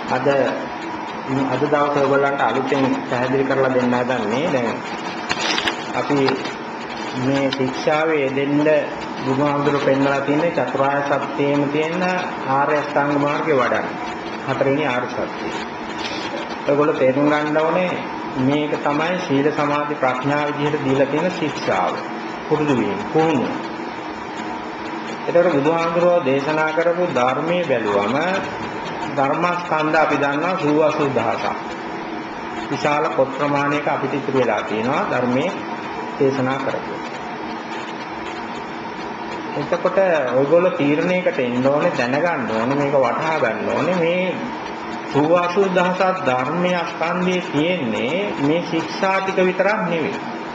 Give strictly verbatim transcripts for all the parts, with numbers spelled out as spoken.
අද අද දවසේ ඔයගොල්ලන්ට අලුතෙන් පැහැදිලි කරලා දෙන්න හදන්නේ දැන් අපි මේ ශික්ෂාවේ දෙන්න බුදුහාමුදුරු පෙන්නලා තියෙන චතුරාර්ය සත්‍යයේම තියෙන ආර්ය අෂ්ටාංග මාර්ගේ වඩන්න. හතරවෙනි ආර්ය සත්‍යය. ඔයගොල්ලෝ තේරුම් ගන්න ඕනේ මේක තමයි සීල සමාධි ප්‍රඥා විදිහට දීලා තියෙන ශික්ෂාව. පුරුදු වීම, පුහුණු. ඒතකොට බුදුහාමුදුරුවෝ දේශනා කරපු ධර්මයේ බැලුවම ධර්මස්කන්ධ අපි දන්නවා සූවසූ දහසක්. විශාල පොත් ප්‍රමාණයක අපිට ඉතුරු වෙලා තියෙනවා ධර්මයේ දේශනා කරපු. එතකොට ඔයගොල්ලෝ තීරණයකට එන්න ඕනේ, දැනගන්න ඕනේ, මේක වටහා ගන්න ඕනේ මේ සූවසූ දහසක් ධර්මයේ ස්කන්ධයේ තියෙන්නේ මේ ශික්ෂා ටික විතරක් නෙවෙයි.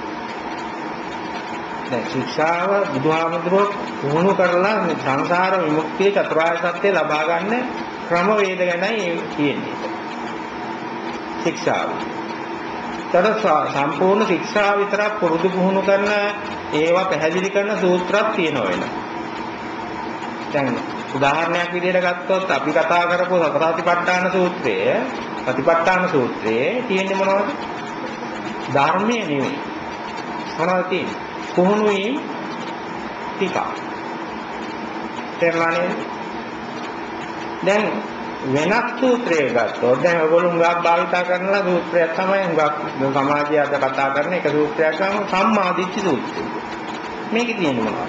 දැන් ශික්ෂාව බුදුහාමුදුරුවෝ පුහුණු කරලා සංසාර විමුක්තිය චතුරාර්ය සත්‍ය ලබා ගන්න ක්‍රම වේද ගැනයි කියන්නේ. ශික්ෂාව. තර සම්පූර්ණ ශික්ෂාව විතරක් පුරුදු පුහුණු කරන ඒවා පැහැදිලි කරන සූත්‍රයක් තියෙනවා වෙන. දැන් උදාහරණයක් විදිහට ගත්තොත් අපි කතා කරපු සතරාතිපට්ඨාන සූත්‍රය, සතිපට්ඨාන සූත්‍රයේ තියෙන්නේ මොනවද? ධර්මයේ නෙවෙයි. මොනවද තියෙන්නේ? පුහුණු වීම ටික. තේරුණානේ? දැන් වෙනත් සූත්‍රයක් ගත්තොත් දැන් ඔයගොල්ලෝ හුඟක් භාවිතා කරන සූත්‍රයක් තමයි හුඟක් සමාජය අද කතා කරන එක සූත්‍රයක් ගන්න සම්මාදිට්ඨි සූත්‍රය. මේකේ තියෙන්නේ මොනවද?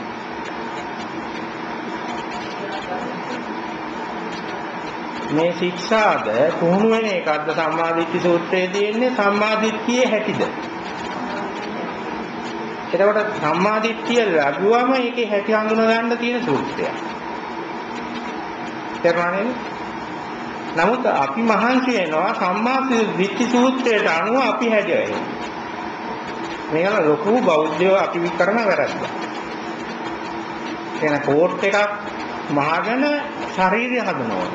මේ ශික්ෂාද පුහුණු වෙන එකක්ද සම්මාදිට්ඨි සූත්‍රයේ තියෙන්නේ සම්මාදිට්ඨියේ හැටිද? එතකොට සම්මාදිට්ඨිය ලැබුවම ඒකේ හැටි හඳුනා ගන්න තියෙන සූත්‍රයක්. තේරුණානේ? නමුත් අපි මහන්සි වෙනවා සම්මා දිට්ඨි සූත්‍රයට අනුව අපි හැදෙන්නේ. මේක ලොකු බෞද්ධයෝ අපි කරන වැරද්ද. කියන කෝට් එකක් මහගෙන ශරීරය හදනවා.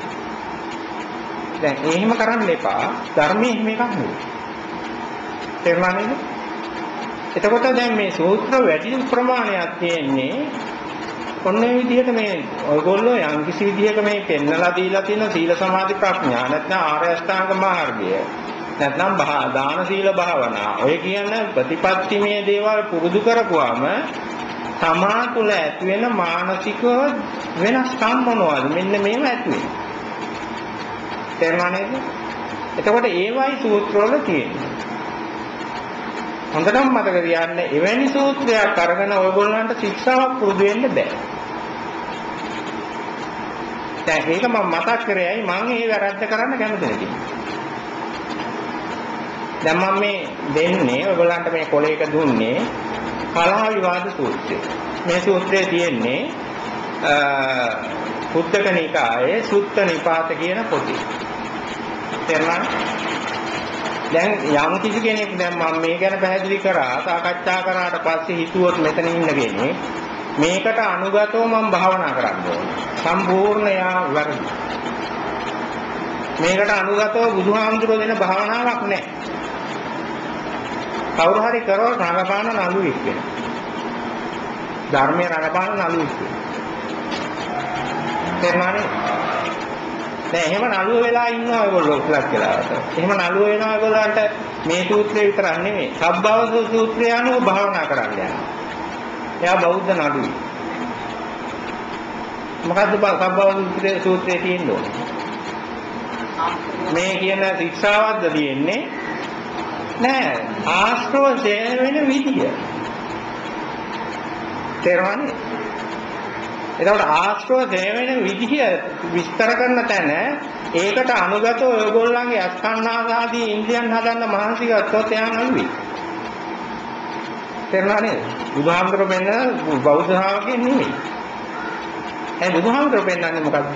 දැන් එහෙම කරන්න එපා. ධර්මයේ එහෙම එකක් නෙවෙයි. තේරුණානේ? එතකොට දැන් මේ සූත්‍ර වැඩි ප්‍රමාණයක් තියෙන්නේ ඔන්න ඒ විදිහට මේ ඔයගොල්ලෝ යම් කිසි විදිහක මේ පෙන්නලා දීලා තියෙන සීල සමාධි ප්‍රඥා නැත්නම් ආර්ය අෂ්ටාංග මාර්ගය නැත්නම් දාන සීල භාවනා ඔය කියන ප්‍රතිපත්තිමය දේවල් පුරුදු කරපුවාම තමා තුළ ඇති වෙන මානසික වෙනස්කම් මොනවද? මෙන්න මේව ඇති වෙනවා. තේරුණා නේද? එතකොට ඒවයි සූත්‍රවල තියෙන්නේ. හොඳටම මතක තියාගන්න එවැනි සූත්‍රයක් අරගෙන ඔයගොල්ලන්ට ශික්ෂාවක් පුරුදු වෙන්න බෑ. දැන් ඒක මම මතක් කරේයි මම මේ වැරද්ද කරන්න කැමති නැති. දැන් මම මේ දෙන්නේ ඔයගොල්ලන්ට මේ කොලේක දුන්නේ කලහ විවාද සූත්‍රය. මේ සූත්‍රයේ තියෙන්නේ පුද්දක නිකායේ සුත්ත නිපාත කියන පොතේ. තේරුණාද? දැන් යම් කිසි කෙනෙක් දැන් මම මේ ගැන පැහැදිලි කරා සාකච්ඡා කරාට පස්සේ හිතුවොත් මෙතන ඉන්න කෙනෙක් මේකට අනුගතව මම භාවනා කරන්න ඕනේ. සම්පූර්ණ යා වැරදි. මේකට අනුගතව බුදුහාමුදුරුවෝ දෙන භාවනාවක් නැහැ. කවුරු හරි කරව රඟපාන නළුවෙක් වෙන. ධර්මයේ රඟපාන නළුවෙක් වෙන. තේරුණානේ? දැන් එහෙම නළුව වෙලා ඉන්නවා ඔයගොල්ලෝ ක්ලාස් කළාට. එහෙම නළුව වෙනවා ඔයගොල්ලන්ට මේ සූත්‍රය විතරක් නෙමෙයි. සබ්බවස සූත්‍රය අනුව භාවනා කරන්න යනවා. එයා බෞද්ධ නළුවෙක්. මොකද්ද සබ්බවස සූත්‍රයේ තියෙන්නේ? මේ කියන ශික්ෂාවක්ද තියෙන්නේ? නෑ. ආශ්‍රව ඡේද වෙන විදිය. තේරුණානේ? එතකොට ආශ්‍රව දෙවෙන විදිහ විස්තර කරන තැන ඒකට අනුගතව ඔයගොල්ලන්ගේ අස්කන්නාසාදී ඉන්ද්‍රියන් හදන්න මහන්සි ගත්තොත් එයා නළුවේ. තේරුණා නේද? බුදුහාමුදුරුවෝ වෙන්න බෞද්ධ ශාවකෙන් නෙමෙයි. ඒ බුදුහාමුදුරුවෝ වෙන්නන්නේ මොකද්ද?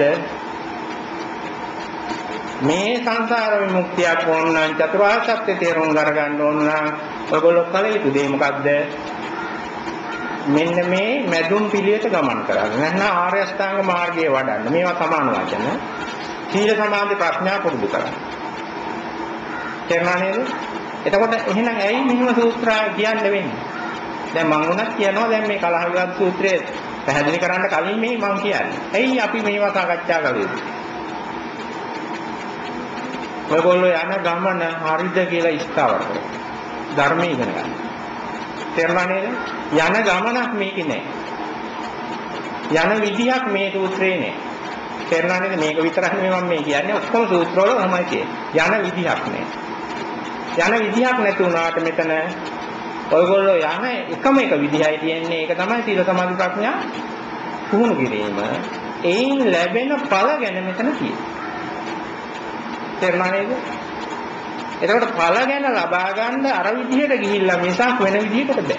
මේ සංසාර විමුක්තියක් ඕන නම් චතුරාර්ය සත්‍ය තේරුම් ගන්න ඕන නම් ඔයගොල්ලෝ කල යුතු දේ මොකද්ද? මෙන්න මේ මැදුම් පිළිවෙත ගමන් කරන්න. නැත්නම් ආර්ය අෂ්ටාංග මාර්ගයේ වඩන්න. මේවා සමාන වචන. සීල සමාධි ප්‍රඥා පුරුදු කරන්න. තේරුණා නේද? එතකොට එහෙනම් ඇයි මෙහිම සූත්‍රය කියන්න වෙන්නේ? දැන් මම උනත් කියනවා දැන් මේ කලහ විවාද සූත්‍රය පැහැදිලි කරන්න කලින් මේ මම කියන්නේ. ඇයි අපි මේවා සාකච්ඡා කළේ? ඔයගොල්ලෝ යන ගමන හරිද කියලා ස්ථාවර කරගන්න. ධර්මය ඉගෙන ගන්න. තේරුණා නේද? යන ගමනක් මේකේ නෑ. යන විදිහක් මේ සූත්‍රේ නෑ. තේරුණා නේද? මේක විතරක් නෙමෙයි මම මේ කියන්නේ ඔක්කොම සූත්‍රවල තමයි තියෙන්නේ. යන විදිහක් නෑ. යන විදිහක් නැති වුණාට මෙතන ඔයගොල්ලෝ යන එකම එක විදිහයි තියෙන්නේ. ඒක තමයි සීල සමාධි ප්‍රඥා පුහුණු කිරීම. ඒයින් ලැබෙන ඵල ගැන මෙතන තියෙන්නේ. තේරුණා නේද? එතකොට ඵල ගැන ලබා ගන්න අර විදිහට ගිහිල්ලා මිසක් වෙන විදිහකට බෑ.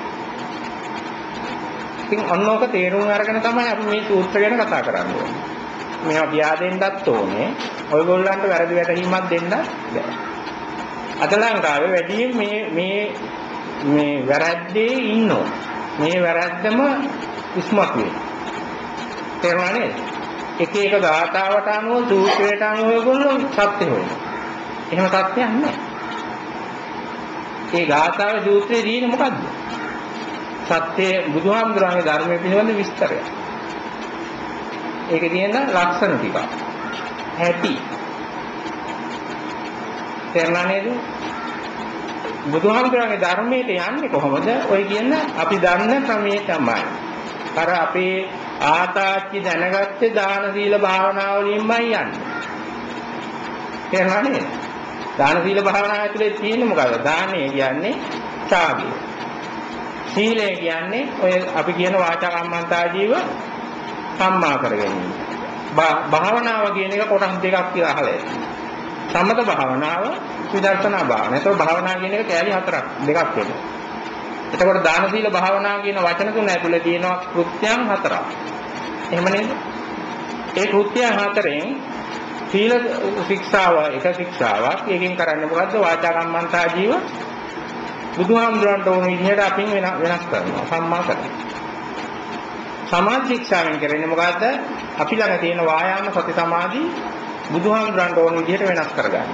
ඉතින් අන්නෝක තේරුම් අරගෙන තමයි අපි මේ සූත්‍ර ගැන කතා කරන්නේ. මේවා පියා දෙන්නත් ඕනේ. ඔයගොල්ලන්ට වැරදි වැටහීමක් දෙන්න බෑ. අද ලංකාවේ වැඩියෙන් මේ මේ මේ වැරද්දේ ඉන්නෝ. මේ වැරද්දම ඉස්මතු වෙනවා. තේරුණා නේද? එක එක ගාථාවට අනුව සූත්‍රයට අනුව ඔයගොල්ලෝ සත්‍ය හොයනවා. එහෙම සත්‍යයක් නැහැ. ඒ ගාථාවේ සූත්‍රයේ තියෙන්නේ මොකද්ද? සත්‍ය බුදුහාමුදුරන්ගේ ධර්මයේ පිළිබඳ විස්තරය. ඒකේ තියෙන ලක්ෂණ ටික. හැටි. තේරුණා නේද? බුදුහාමුදුරන්ගේ ධර්මයට යන්නේ කොහොමද? ඔය කියන අපි දන්න ක්‍රමයේ තමයි. අර අපේ ආතාච්චි දැනගත්තේ දාන සීල භාවනා වලින්මයි යන්නේ. තේරුණා නේද? දාන සීල භාවනා ඇතුලේ තියෙන්නේ මොකද? දානය කියන්නේ ඡාගය. සීලය කියන්නේ ඔය අපි කියන වාචා කම්මන්තා ජීව සම්මා කරගැනීම. භාවනාව කියන එක කොටස් දෙකක් කියලා අහලා සම්මත භාවනාව, විදර්ශනා භාවනාව. ඒතකොට භාවනා කියන එක කැලි හතරක් දෙකක් වෙනවා. එතකොට දාන සීල භාවනා කියන වචන තුන ඇතුලේ තියෙනවා කෘත්‍යයන් හතරක්. එහෙම නේද? ඒ කෘත්‍යයන් හතරෙන් සීල ශික්ෂාව එක ශික්ෂාවක්. ඒකෙන් කරන්නේ මොකද්ද? වාචා කම්මන්තා ජීව බුදුහාමුදුරන්ට ඕන විදිහට අපින් වෙනස් කරනවා. සම්මා කරනවා. සමාධි ශික්ෂාවෙන් කරන්නේ මොකද්ද? අපි ළඟ තියෙන වායාම සති සමාධි බුදුහාමුදුරන්ට ඕන විදිහට වෙනස් කරගන්න.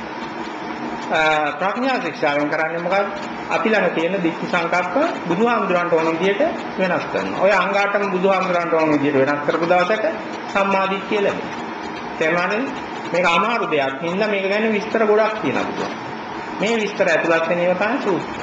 ප්‍රඥා ශික්ෂාවෙන් කරන්නේ මොකක්ද? අපි ළඟ තියෙන දිට්ඨි සංකප්ප බුදුහාමුදුරන්ට ඕන විදිහට වෙනස් කරනවා. ඔය අංගාටම බුදුහාමුදුරන්ට ඕන විදිහට වෙනස් කරපු දවසට සම්මා දිට්ඨිය ලැබෙනවා. තේරුණාද? මේක අමාරු දෙයක්. හින්දා මේක ගැන විස්තර ගොඩක් තියෙනවා. මේ විස්තර ඇතුළත් වෙන ඒවා තමයි සූත්‍ර.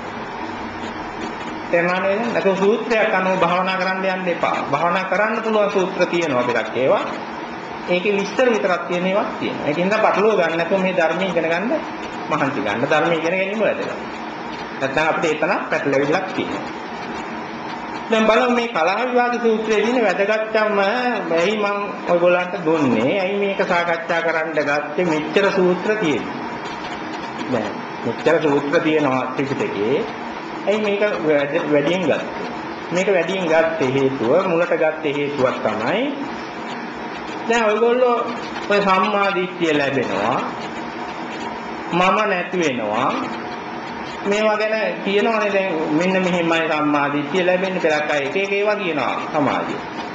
තේරුණාද? නැත්නම් සූත්‍රයක් අනුව භාවනා කරන්න යන්න එපා. භාවනා කරන්න පුළුවන් සූත්‍ර තියෙනවා පිටක් ඒවා. ඒකේ විස්තර විතරක් තියෙන ඒවාක් තියෙනවා. ඒකින්ද පටලව ගන්න නැතුව මේ ධර්මය ඉගෙන ගන්න මහන්සි ගන්න. ධර්මය ඉගෙන ගැනීම වැදගත්. නැත්නම් අපිට එතන පැටලෙවිලක් තියෙනවා. දැන් බලමු මේ කලහ විවාද සූත්‍රයේ තියෙන වැදගත්කම ඇයි මම ඔයගොල්ලන්ට දුන්නේ? ඇයි මේක සාකච්ඡා කරන්න ගත්තේ? මෙච්චර සූත්‍ර තියෙනවා. දැන් මෙච්චර සූත්‍ර තියෙනවා ත්‍රිපිටකයේ. ඇයි මේක වැඩියෙන් ගත්තේ? මේක වැඩියෙන් ගත්තේ හේතුව මුලට ගත්තේ හේතුවක් තමයි දැන් ඔයගොල්ලෝ ඔය සම්මා දිට්ඨිය ලැබෙනවා මම නැති වෙනවා මේවා ගැන කියනවනේ දැන් මෙන්න මෙහෙමයි සම්මා දිට්ඨිය ලැබෙන්නේ පෙරක් අය එක එක ඒවා කියනවා සමාජයේ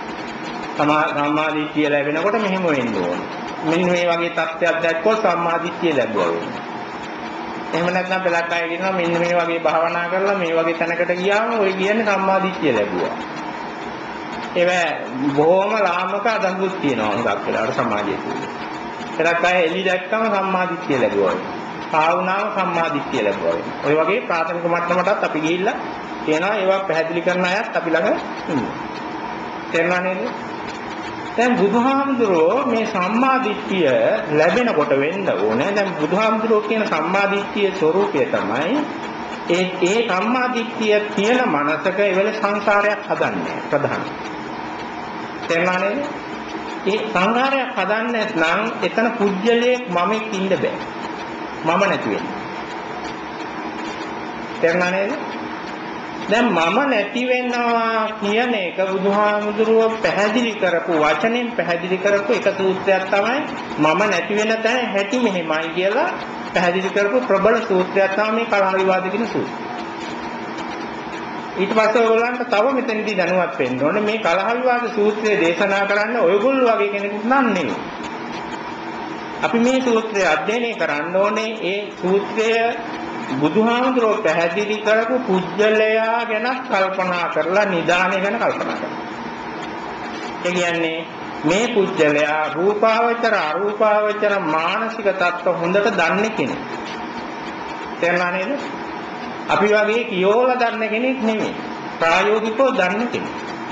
සම්මා දිට්ඨිය ලැබෙනකොට මෙහෙම වෙන්න ඕන මෙන්න මේ වගේ තත්ත්වයක් දැක්කොත් සම්මා දිට්ඨිය ලැබුවා වෙනවා එහෙම නැත්නම් පෙරක් අය කියනවා මෙන්න මේ වගේ භාවනා කරලා මේ වගේ තැනකට ගියාම ඔය කියන්නේ සම්මා දිට්ඨිය ලැබුවා ඒවා බොහොම ලාමක අදහස් තියෙනවා හුඟක් වෙලාවට සමාජයේ තුල. ඒකට අය එලි දැක්කම සම්මාදිට්ඨිය ලැබුවා. භාවනාව සම්මාදිට්ඨිය ලැබුවා. ඔය වගේ ප්‍රාථමික මට්ටමටත් අපි ගිහිල්ලා කියනවා ඒවා පැහැදිලි කරන අයත් අපි ළඟ ඉන්නවා. තේරුණා නේද? දැන් බුදුහාමුදුරෝ මේ සම්මාදිට්ඨිය ලැබෙනකොට වෙන්න ඕනේ. දැන් බුදුහාමුදුරෝ කියන සම්මාදිට්ඨියේ ස්වરૂපය තමයි ඒ ඒ සම්මාදිට්ඨිය තියෙන මනසක එවල සංසාරයක් හදන්නේ ප්‍රධාන. තේරුණා නේද? ඒ සංඝාරයක් හදන්නේ නැත්නම් එතන පුජ්‍යලයක් මමෙක් ඉන්න බෑ. මම නැති වෙන්නේ. තේරුණා නේද? දැන් මම නැති වෙනවා කියන එක බුදුහාමුදුරුව පැහැදිලි කරපු වචනෙන් පැහැදිලි කරපු එක සූත්‍රයක් තමයි මම නැති වෙන තැන හැටි මෙහෙමයි කියලා පැහැදිලි කරපු ප්‍රබල සූත්‍රයක් තමයි මේ කලහ විවාද කියන සූත්‍රය. ඊට පස්සේ ඔයගොල්ලන්ට තව මෙතනදී දැනුවත් වෙන්න ඕනේ මේ කලහ විවාද සූත්‍රය දේශනා කරන්න ඔයගොල්ලෝ වගේ කෙනෙකුට නම් නෙවෙයි. අපි මේ සූත්‍රය අධ්‍යයනය කරන්න ඕනේ ඒ සූත්‍රය බුදුහාමුදුරුවෝ පැහැදිලි කරපු පුජ්‍යලයා ගැන කල්පනා කරලා නිදාණය ගැන කල්පනා කරනවා. ඒ කියන්නේ මේ පුජ්‍යලයා රූපාවචර අරූපාවචර මානසික තත්ත්ව හොඳට දන්නේ කෙනෙක්. තේරුණා නේද? අපි වගේ කියෝලා දන්න කෙනෙක් නෙමෙයි. ප්‍රායෝගිකව දන්න කෙනෙක්.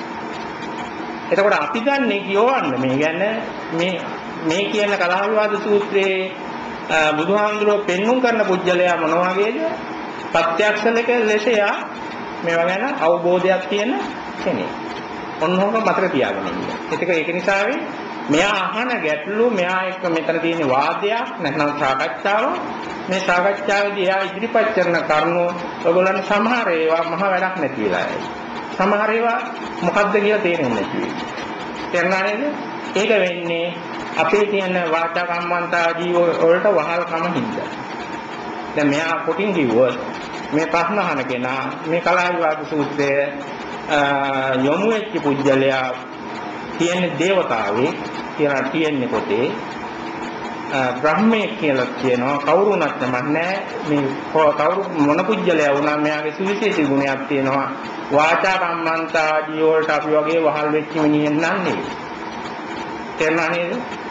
එතකොට අපි දන්නේ කියවන්න මේ කියන්නේ මේ මේ කියන කලහ විවාද සූත්‍රයේ බුදුහාමුදුරුවෝ පෙන්눔 කරන පුජ්‍යලයා මොන වගේද? ප්‍රත්‍යක්ෂලක ලෙස යා මේවා ගැන අවබෝධයක් තියෙන කෙනෙක්. ඔන්නෝක මතක තියාගන්න ඉන්න. ඒක ඒක නිසාවෙන් මෙයා අහන ගැටලු මෙයා එක්ක මෙතන තියෙන වාදයක් නැත්නම් සාකච්ඡාව මේ සාකච්ඡාවේදී එයා ඉදිරිපත් කරන කරුණු ඔයගොල්ලන් සමහර ඒවා මහ වැඩක් නැති වෙලා යයි. සමහර ඒවා මොකද්ද කියලා තේරෙන්නේ නැති වෙයි. තේරුණා නේද? ඒක වෙන්නේ අපේ තියෙන වාචා කම්මන්තා ජීව වලට වහල්කම හින්දා. දැන් මෙයා කොටින් කිව්වොත් මේ ප්‍රශ්න අහන කෙනා මේ කලහ විවාද සූත්‍රයේ යොමු වෙච්ච පුජ්‍යලයා තියෙන දේවතාවේ කියලා තියෙන්නේ පොතේ බ්‍රහ්මයේ කියලා කියනවා කවුරුණත් නැහැ මේ කවුරු මොන පුජ්‍යලයා වුණා මෙයාගේ සුවිශේෂී ගුණයක් තියෙනවා වාචා කම්මන්තා ආදී වලට අපි වගේ වහල් වෙච්ච මිනිහෙන් නන්නේ තේරුණා නේද?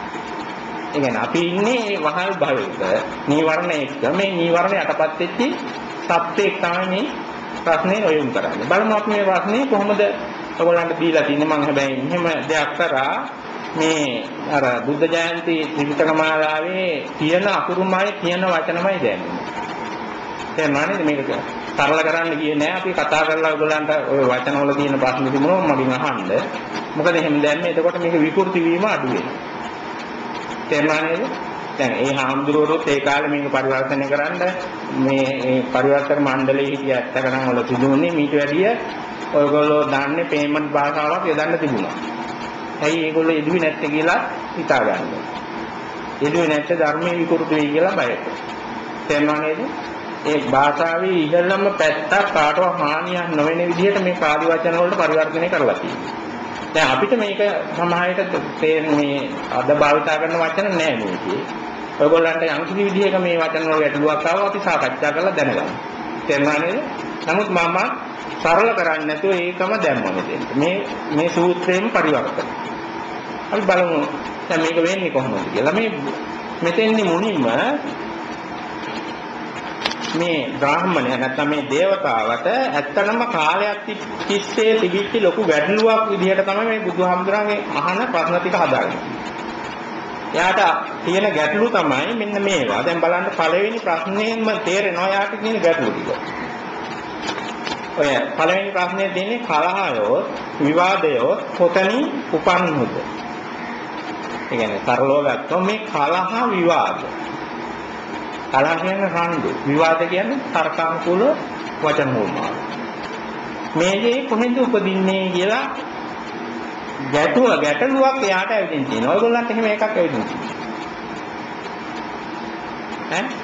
ඒ කියන්නේ අපි ඉන්නේ වහල් භවයක නීවරණ එක්ක මේ නීවරණ යටපත් වෙච්ච සත්‍යයක් තමයි මේ ප්‍රශ්නේ ඔයුම් කරන්නේ. බලමු අපි මේ ප්‍රශ්නේ කොහොමද ඔයගොල්ලන්ට දීලා තින්නේ. මම හැබැයි මෙහෙම දෙයක් කරා මේ අර බුද්ධ ජයන්ති ත්‍රිපිටක මාලාවේ තියෙන අකුරුමයි කියන වචනමයි දැනෙන්නේ. තේරුණා නේද? මේක සරල කරන්න ගියේ නෑ. අපි කතා කරලා ඔයගොල්ලන්ට ওই වචනවල තියෙන ප්‍රශ්න තිබුණොත් මගෙන් අහන්න. මොකද එහෙම දැම්මේ එතකොට මේක විකෘති වීම අඩු වෙනවා. තේරුණා නේද? දැන් ඒ හාමුදුරුවෝත් ඒ කාලේ මේක පරිවර්තනය කරන්න මේ මේ පරිවර්තන මණ්ඩලයේ හිටිය ඇත්ත ගණන් වල තිබුණේ මීට වැඩිය ඔයගොල්ලෝ දන්නේ පේමන්ට් භාෂාවක් යොදන්න තිබුණා. ඇයි ඒගොල්ලෝ එදුවේ නැත්තේ කියලා හිතා ගන්න. එදුවේ නැත්තේ ධර්මයේ විකෘති වෙයි කියලා බයයි. තේරුණා නේද? ඒ භාෂාවේ ඉහළම පැත්ත කාටවත් හානියක් නොවන විදිහට මේ පාලි වචන වලට පරිවර්තනය කරලා තියෙනවා. දැන් අපිට මේක සමාහයට තේරෙන්නේ අද භාවිතා කරන වචන නෑ මේකේ. ඔයගොල්ලන්ට යම් කිසි විදිහක මේ වචන වල ගැටලුවක් ආවම අපි සාකච්ඡා කරලා දැනගමු. තේරුණා නේද? නමුත් මම සරල කරන්නේ නැතුව ඒකම දැම්මා මෙතෙන්. මේ මේ සූත්‍රයෙන් පරිවර්තන. අපි බලමු දැන් මේක වෙන්නේ කොහොමද කියලා. මේ මෙතෙන්දි මුලින්ම මේ බ්‍රාහ්මණය නැත්නම් මේ දේවතාවට ඇත්තටම කාලයක් තිස්සේ තිබිච්ච ලොකු ගැටලුවක් විදිහට තමයි මේ බුදුහාමුදුරන්ගේ අහන ප්‍රශ්න ටික හදාගන්නේ. එයාට තියෙන ගැටලු තමයි මෙන්න මේවා. දැන් බලන්න පළවෙනි ප්‍රශ්නයෙන්ම තේරෙනවා එයාට තියෙන ගැටලු ටික. ඔය පළවෙනි ප්‍රශ්නේ දෙන්නේ කලහයෝ විවාදයෝ කොතනින් උපන්නොද? ඒ කියන්නේ සරලව ගත්තොත් මේ කලහ විවාද කලහ කියන්නේ රණ්ඩු විවාද කියන්නේ තර්කානුකූල වචන හොමාව. මේකේ කොහෙන්ද උපදින්නේ කියලා ගැටුව ගැටලුවක් එයාට ඇවිදින් තියෙනවා. ඔයගොල්ලන්ට එහෙම එකක් ඇවිදින් තියෙනවා. ඈ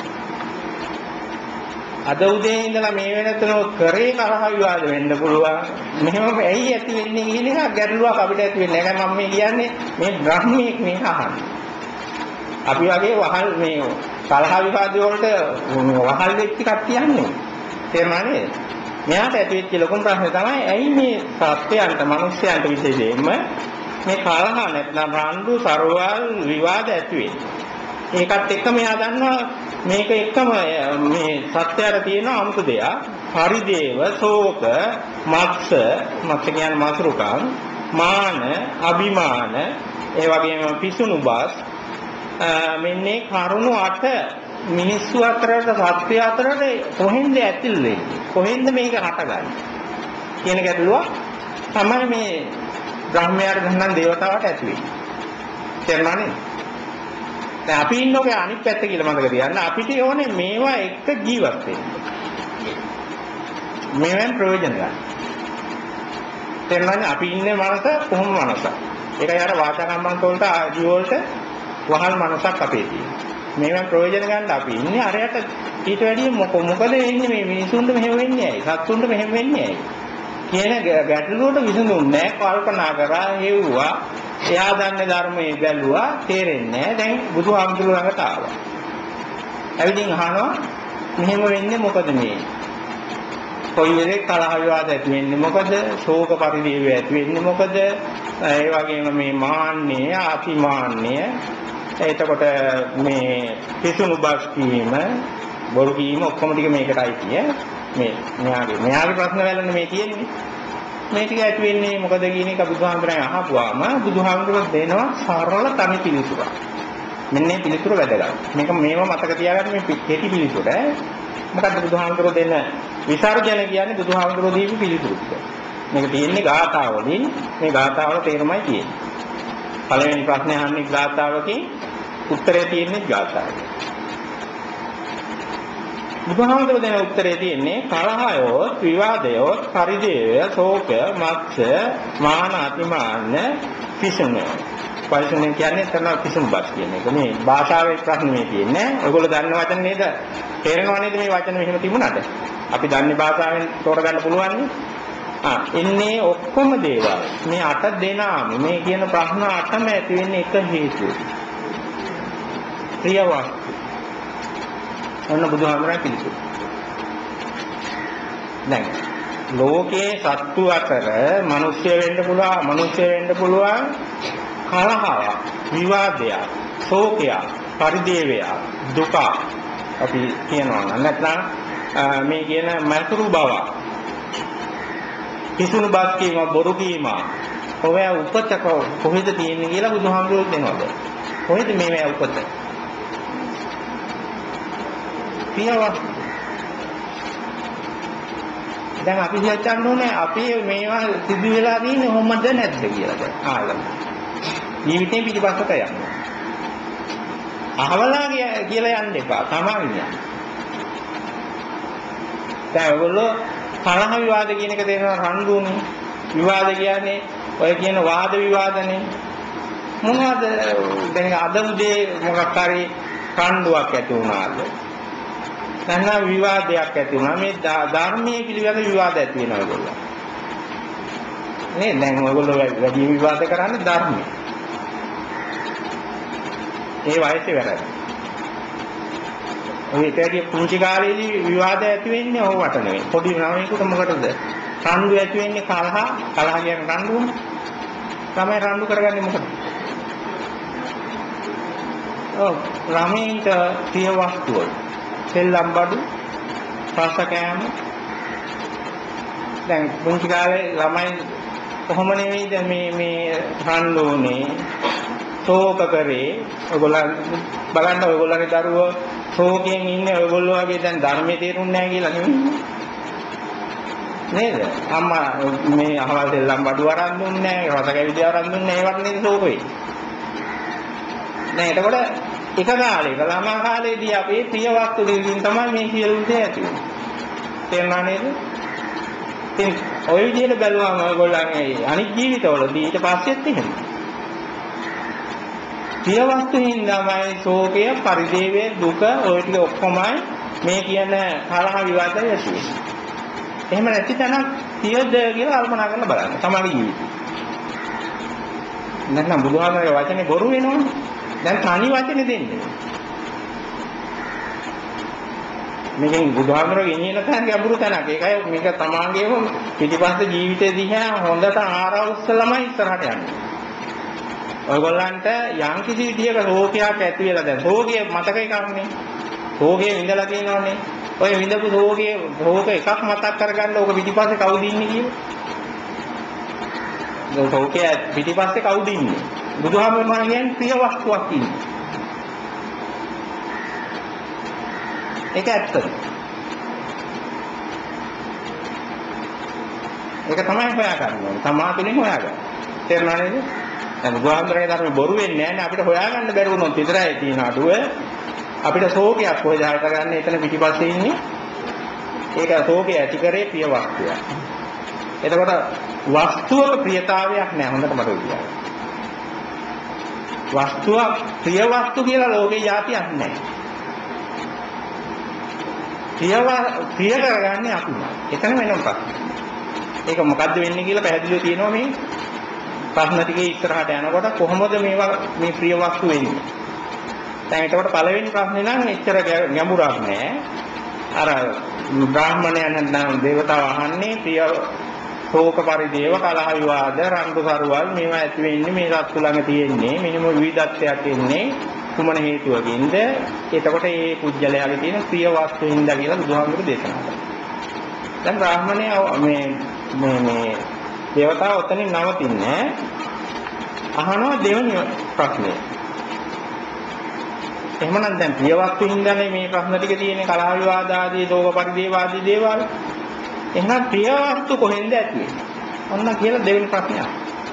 අද උදේ ඉඳලා මේ වෙනතන කරේ කලහ විවාද වෙන්න පුළුවන්. මෙහෙම ඇයි ඇති වෙන්නේ කියන එක ගැටලුවක් අපිට ඇති වෙන්නේ නැහැ. මම මේ කියන්නේ මේ බ්‍රහ්මීක් මේ අහන්නේ. අපි වගේ වහල් මේ කලහ විවාද වලට වහල් වෙච්ච කට්ටියන්නේ. තේරුණා නේද? මෙයාට ඇති වෙච්ච ලොකුම ප්‍රශ්නේ තමයි ඇයි මේ සත්‍යයන්ට මිනිස්යන්ට විශේෂයෙන්ම මේ කලහ නැත්නම් රණ්ඩු සරවල් විවාද ඇති වෙන්නේ. ඒකත් එක්ක මෙයා දන්නවා මේක එක්කම මේ සත්‍යයට තියෙන අමුතු දෙයක්. පරිදේව, ශෝක, මත්ස, මත්ස කියන්නේ මසුරුකම්, මාන, අභිමාන, ඒ වගේම පිසුණු බස් මෙන්නේ කරුණු අට මිනිස්සු අතරට සත්‍ය අතරට කොහෙන්ද ඇතිල් වෙන්නේ කොහෙන්ද මේක හටගන්නේ කියන ගැටලුව තමයි මේ බ්‍රහ්මයාට ගහන දේවතාවට ඇති වෙන්නේ. තේරුණා නේද? දැන් අපි ඉන්නෝගේ අනිත් පැත්ත කියලා මතක තියාගන්න. අපිට ඕනේ මේවා එක්ක ජීවත් වෙන්න. මේවෙන් ප්‍රයෝජන ගන්න. තේරුණානේ? අපි ඉන්නේ මනස කොහොම මනසක්. ඒකයි අර වාචා කම්මන්ත වලට ආදී වලට වහල් මනසක් අපේ තියෙනවා. මේවෙන් ප්‍රයෝජන ගන්න අපි ඉන්නේ අරයට ඊට වැඩිය මොක මොකද වෙන්නේ මේ මිනිසුන්ට මෙහෙම වෙන්නේ ඇයි? සත්තුන්ට මෙහෙම වෙන්නේ ඇයි? කියන ගැටලුවට විසඳුන්නේ නැහැ. කල්පනා කරා හේවුවා. එයා දන්නේ ධර්මයේ බැලුවා තේරෙන්නේ නැහැ. දැන් බුදුහාමුදුරුවෝ ළඟට ආවා. ඇවිදින් අහනවා මෙහෙම වෙන්නේ මොකද මේ? කොයි වෙලේ කලහ විවාද ඇති වෙන්නේ මොකද? ශෝක පරිදේව ඇති වෙන්නේ මොකද? ඒ වගේම මේ මාන්නය, අතිමාන්නය, එතකොට මේ පිසුණු බස් කීම, බොරු කීම ඔක්කොම ටික මේකටයි කිය. මේ මෙයාගේ මෙයාගේ ප්‍රශ්න වලනේ මේ තියෙන්නේ. මේ ටික ඇති වෙන්නේ මොකද කියන එක බුදුහාමුදුරන් අහපුවාම බුදුහාමුදුරුවෝ දෙනවා සරල තනි පිළිතුරක්. මෙන්න මේ පිළිතුර වැදගත්. මේක මේව මතක තියාගන්න මේ කෙටි පිළිතුර. මොකද්ද බුදුහාමුදුරුවෝ දෙන විසර්ජන කියන්නේ බුදුහාමුදුරුවෝ දීපු පිළිතුරු ටික. මේක තියෙන්නේ ගාථාවලින්. මේ ගාථාවල තේරුමයි තියෙන්නේ. පළවෙනි ප්‍රශ්නේ අහන්නේ ගාථාවකින්, උත්තරේ තියෙන්නේ ගාථාවකින්. බුදුහාමුදුරුවෝ දෙන උත්තරේ තියෙන්නේ කලහයෝ, විවාදයෝ, පරිදේය, ශෝක, මත්ස, මාන, අතිමාන, පිසුන. පිසුන කියන්නේ තමයි පිසුම් බස් කියන එක. මේ භාෂාවේ ප්‍රශ්න මේ තියෙන්නේ. ඔයගොල්ලෝ දන්න වචන නේද? තේරෙනව නේද මේ වචන මෙහෙම තිබුණාට? අපි දන්නේ භාෂාවෙන් තෝරගන්න පුළුවන් නේ. ආ එන්නේ ඔක්කොම දේවල්. මේ අට දෙනාම මේ කියන ප්‍රශ්න අටම ඇති වෙන්නේ එක හේතුවකින්. ප්‍රියවත් ඔන්න බුදුහාමුදුරන් පිළිතුරු. දැන් ලෝකේ සත්තු අතර මිනිස්සු වෙන්න පුළුවන්, මිනිස්සු වෙන්න පුළුවන් කලහයක්, විවාදයක්, ශෝකයක්, පරිදේවයක්, දුක අපි කියනවා නම් නැත්නම් මේ කියන මතුරු බව, කිසුණු බස් කීම, බොරු කීම, ඔය උපත කොහෙද තියෙන්නේ කියලා බුදුහාමුදුරුවෝ දෙනවද? කොහෙද මේ උපත? පියවක්. දැන් අපි හිතන්න ඕනේ අපි මේවා සිදු වෙලා තියෙන්නේ කොහොමද නැද්ද කියලා දැන් ආලම. ජීවිතේ පිටිපස්සට යන්න. අහවලා කියලා යන්න එපා. තමන් යන්න. දැන් ඔයගොල්ලෝ කලහ විවාද කියන එක තේරෙනවා රණ්ඩුනේ. විවාද කියන්නේ ඔය කියන වාද විවාදනේ. මොනවද දැන් අද උදේ මොකක් හරි රණ්ඩුවක් ඇති වුණාද? නැත්නම් විවාදයක් ඇති වුණා. මේ ධර්මයේ පිළිවෙල විවාද ඇති වෙනවා ඒගොල්ලෝ. නේ දැන් ඔයගොල්ලෝ වැඩි විවාද කරන්නේ ධර්මයේ. ඒ වයසේ වැරදි. ඔය ඉතින් පුංචි කාලේදී විවාද ඇති වෙන්නේ ඕවට නෙවෙයි. පොඩි ළමයෙකුට මොකටද? රණ්ඩු ඇති වෙන්නේ කලහ. කලහ කියන්නේ රණ්ඩුනේ. තමයි රණ්ඩු කරගන්නේ මොකද? ඔව් ළමයින්ට ප්‍රිය වස්තුව සෙල්ලම් බඩු, රස කෑම. දැන් පුංචි කාලේ ළමයි කොහොම නෙවෙයිද මේ මේ රණ්ඩුනේ, ශෝක කරේ. ඔයගොල්ලන් බලන්න ඔයගොල්ලන්ගේ දරුවෝ ශෝකයෙන් ඉන්නේ ඔයගොල්ලෝ වගේ දැන් ධර්මයේ තේරුන්නේ නැහැ කියලා නෙවෙයි. නේද? අම්මා මේ අහවල් සෙල්ලම් බඩු අරන් දුන්නේ නැහැ, රස කැවිලි අරන් දුන්නේ නැහැ. ඒවට නේද ශෝක වෙන්නේ. දැන් එතකොට එක කාලයක ළමා කාලේදී අපි ප්‍රිය වස්තු දෙකින් තමයි මේ සියලු දේ ඇති වෙන්නේ. තේරුණා නේද? ඉතින් ඔය විදිහට බැලුවම ඔයගොල්ලන්ගේ අනිත් ජීවිතවලදී ඊට පස්සෙත් එහෙම. ප්‍රිය වස්තුින් තමයි ශෝකය, පරිදේවය, දුක ඔය ටික ඔක්කොමයි මේ කියන කලහ විවාදය ඇති වෙන්නේ. එහෙම නැති තැනක් තියද කියලා කල්පනා කරලා බලන්න. තමයි ජීවිතේ. නැත්නම් බුදුහාමරගේ වචනේ බොරු වෙනවනේ. දැන් තනි වචනේ දෙන්නේ. මේකෙන් බුදුහාමරගේ ගෙනියන තැන ගැඹුරු තැනක්. ඒකයි මේක තමාගේම පිටිපස්ස ජීවිතේ දිහා හොඳට ආරවුස්සලමයි ඉස්සරහට යන්නේ. ඔයගොල්ලන්ට යම් කිසි විදියක රෝගයක් ඇති වෙලා දැන් රෝගය මතක එකක්නේ. රෝගය විඳලා තියෙනවනේ. ඔය විඳපු රෝගයේ රෝග එකක් මතක් කරගන්න ඕක පිටිපස්සේ කවුද ඉන්නේ කියලා. දැන් රෝගය පිටිපස්සේ කවුද ඉන්නේ? බුදුහාමුදුරුවෝ කියන්නේ ප්‍රිය වස්තුවක් ඉන්නේ. ඒක ඇත්තද? ඒක තමයි හොයාගන්න ඕනේ. තමා තුළින් හොයාගන්න. තේරුණා නේද? දැන් බුදුහාමුදුරනේ ධර්ම බොරු වෙන්නේ නැහැ නේ අපිට හොයාගන්න බැරි වුණොත් විතරයි තියෙන අඩුව. අපිට ශෝකයක් කොහෙද හටගන්නේ එතන පිටිපස්සේ ඉන්නේ. ඒක ශෝකය ඇති කරේ ප්‍රිය වස්තුවක්. එතකොට වස්තුවක ප්‍රියතාවයක් නැහැ හොඳට මතක තියාගන්න. වස්තුව ප්‍රිය වස්තු කියලා ලෝකේ જાතියක් නැහැ. ප්‍රිය ප්‍රිය කරගන්නේ අපිමයි. එතන වෙනම ප්‍රශ්න. ඒක මොකද්ද වෙන්නේ කියලා පැහැදිලිව තියෙනවා මේ ප්‍රශ්න ටිකේ ඉස්සරහට යනකොට කොහොමද මේවා මේ ප්‍රිය වස්තු වෙන්නේ? දැන් ඒකට පළවෙනි ප්‍රශ්නේ නම් එච්චර ගැඹුරක් නෑ. අර බ්‍රාහ්මණයන් නම් දේවතාව අහන්නේ ප්‍රිය ශෝක පරිදේව කලහ විවාද රණ්ඩු කරුවල් මේවා ඇති වෙන්නේ මේ සත්තු ළඟ තියෙන්නේ මෙහෙම විවිධත්වයක් එන්නේ කුමන හේතුවකින්ද? එතකොට මේ කුජලයාගේ තියෙන ප්‍රිය වස්තුවින්ද කියලා බුදුහාමුදුරු දේශනා කළා. දැන් බ්‍රාහ්මණය මේ මේ මේ දේවතාව ඔතනින් නවතින්නේ අහනවා දෙවෙනි ප්‍රශ්නේ. එහෙමනම් දැන් ප්‍රිය වස්තුවින්දනේ මේ ප්‍රශ්න ටික තියෙන්නේ කලහ විවාද ආදී ශෝක පරිදේව ආදී දේවල්. එහෙනම් ප්‍රිය වස්තු කොහෙන්ද ඇති වෙන්නේ? ඔන්න කියලා දෙවෙනි ප්‍රශ්නය.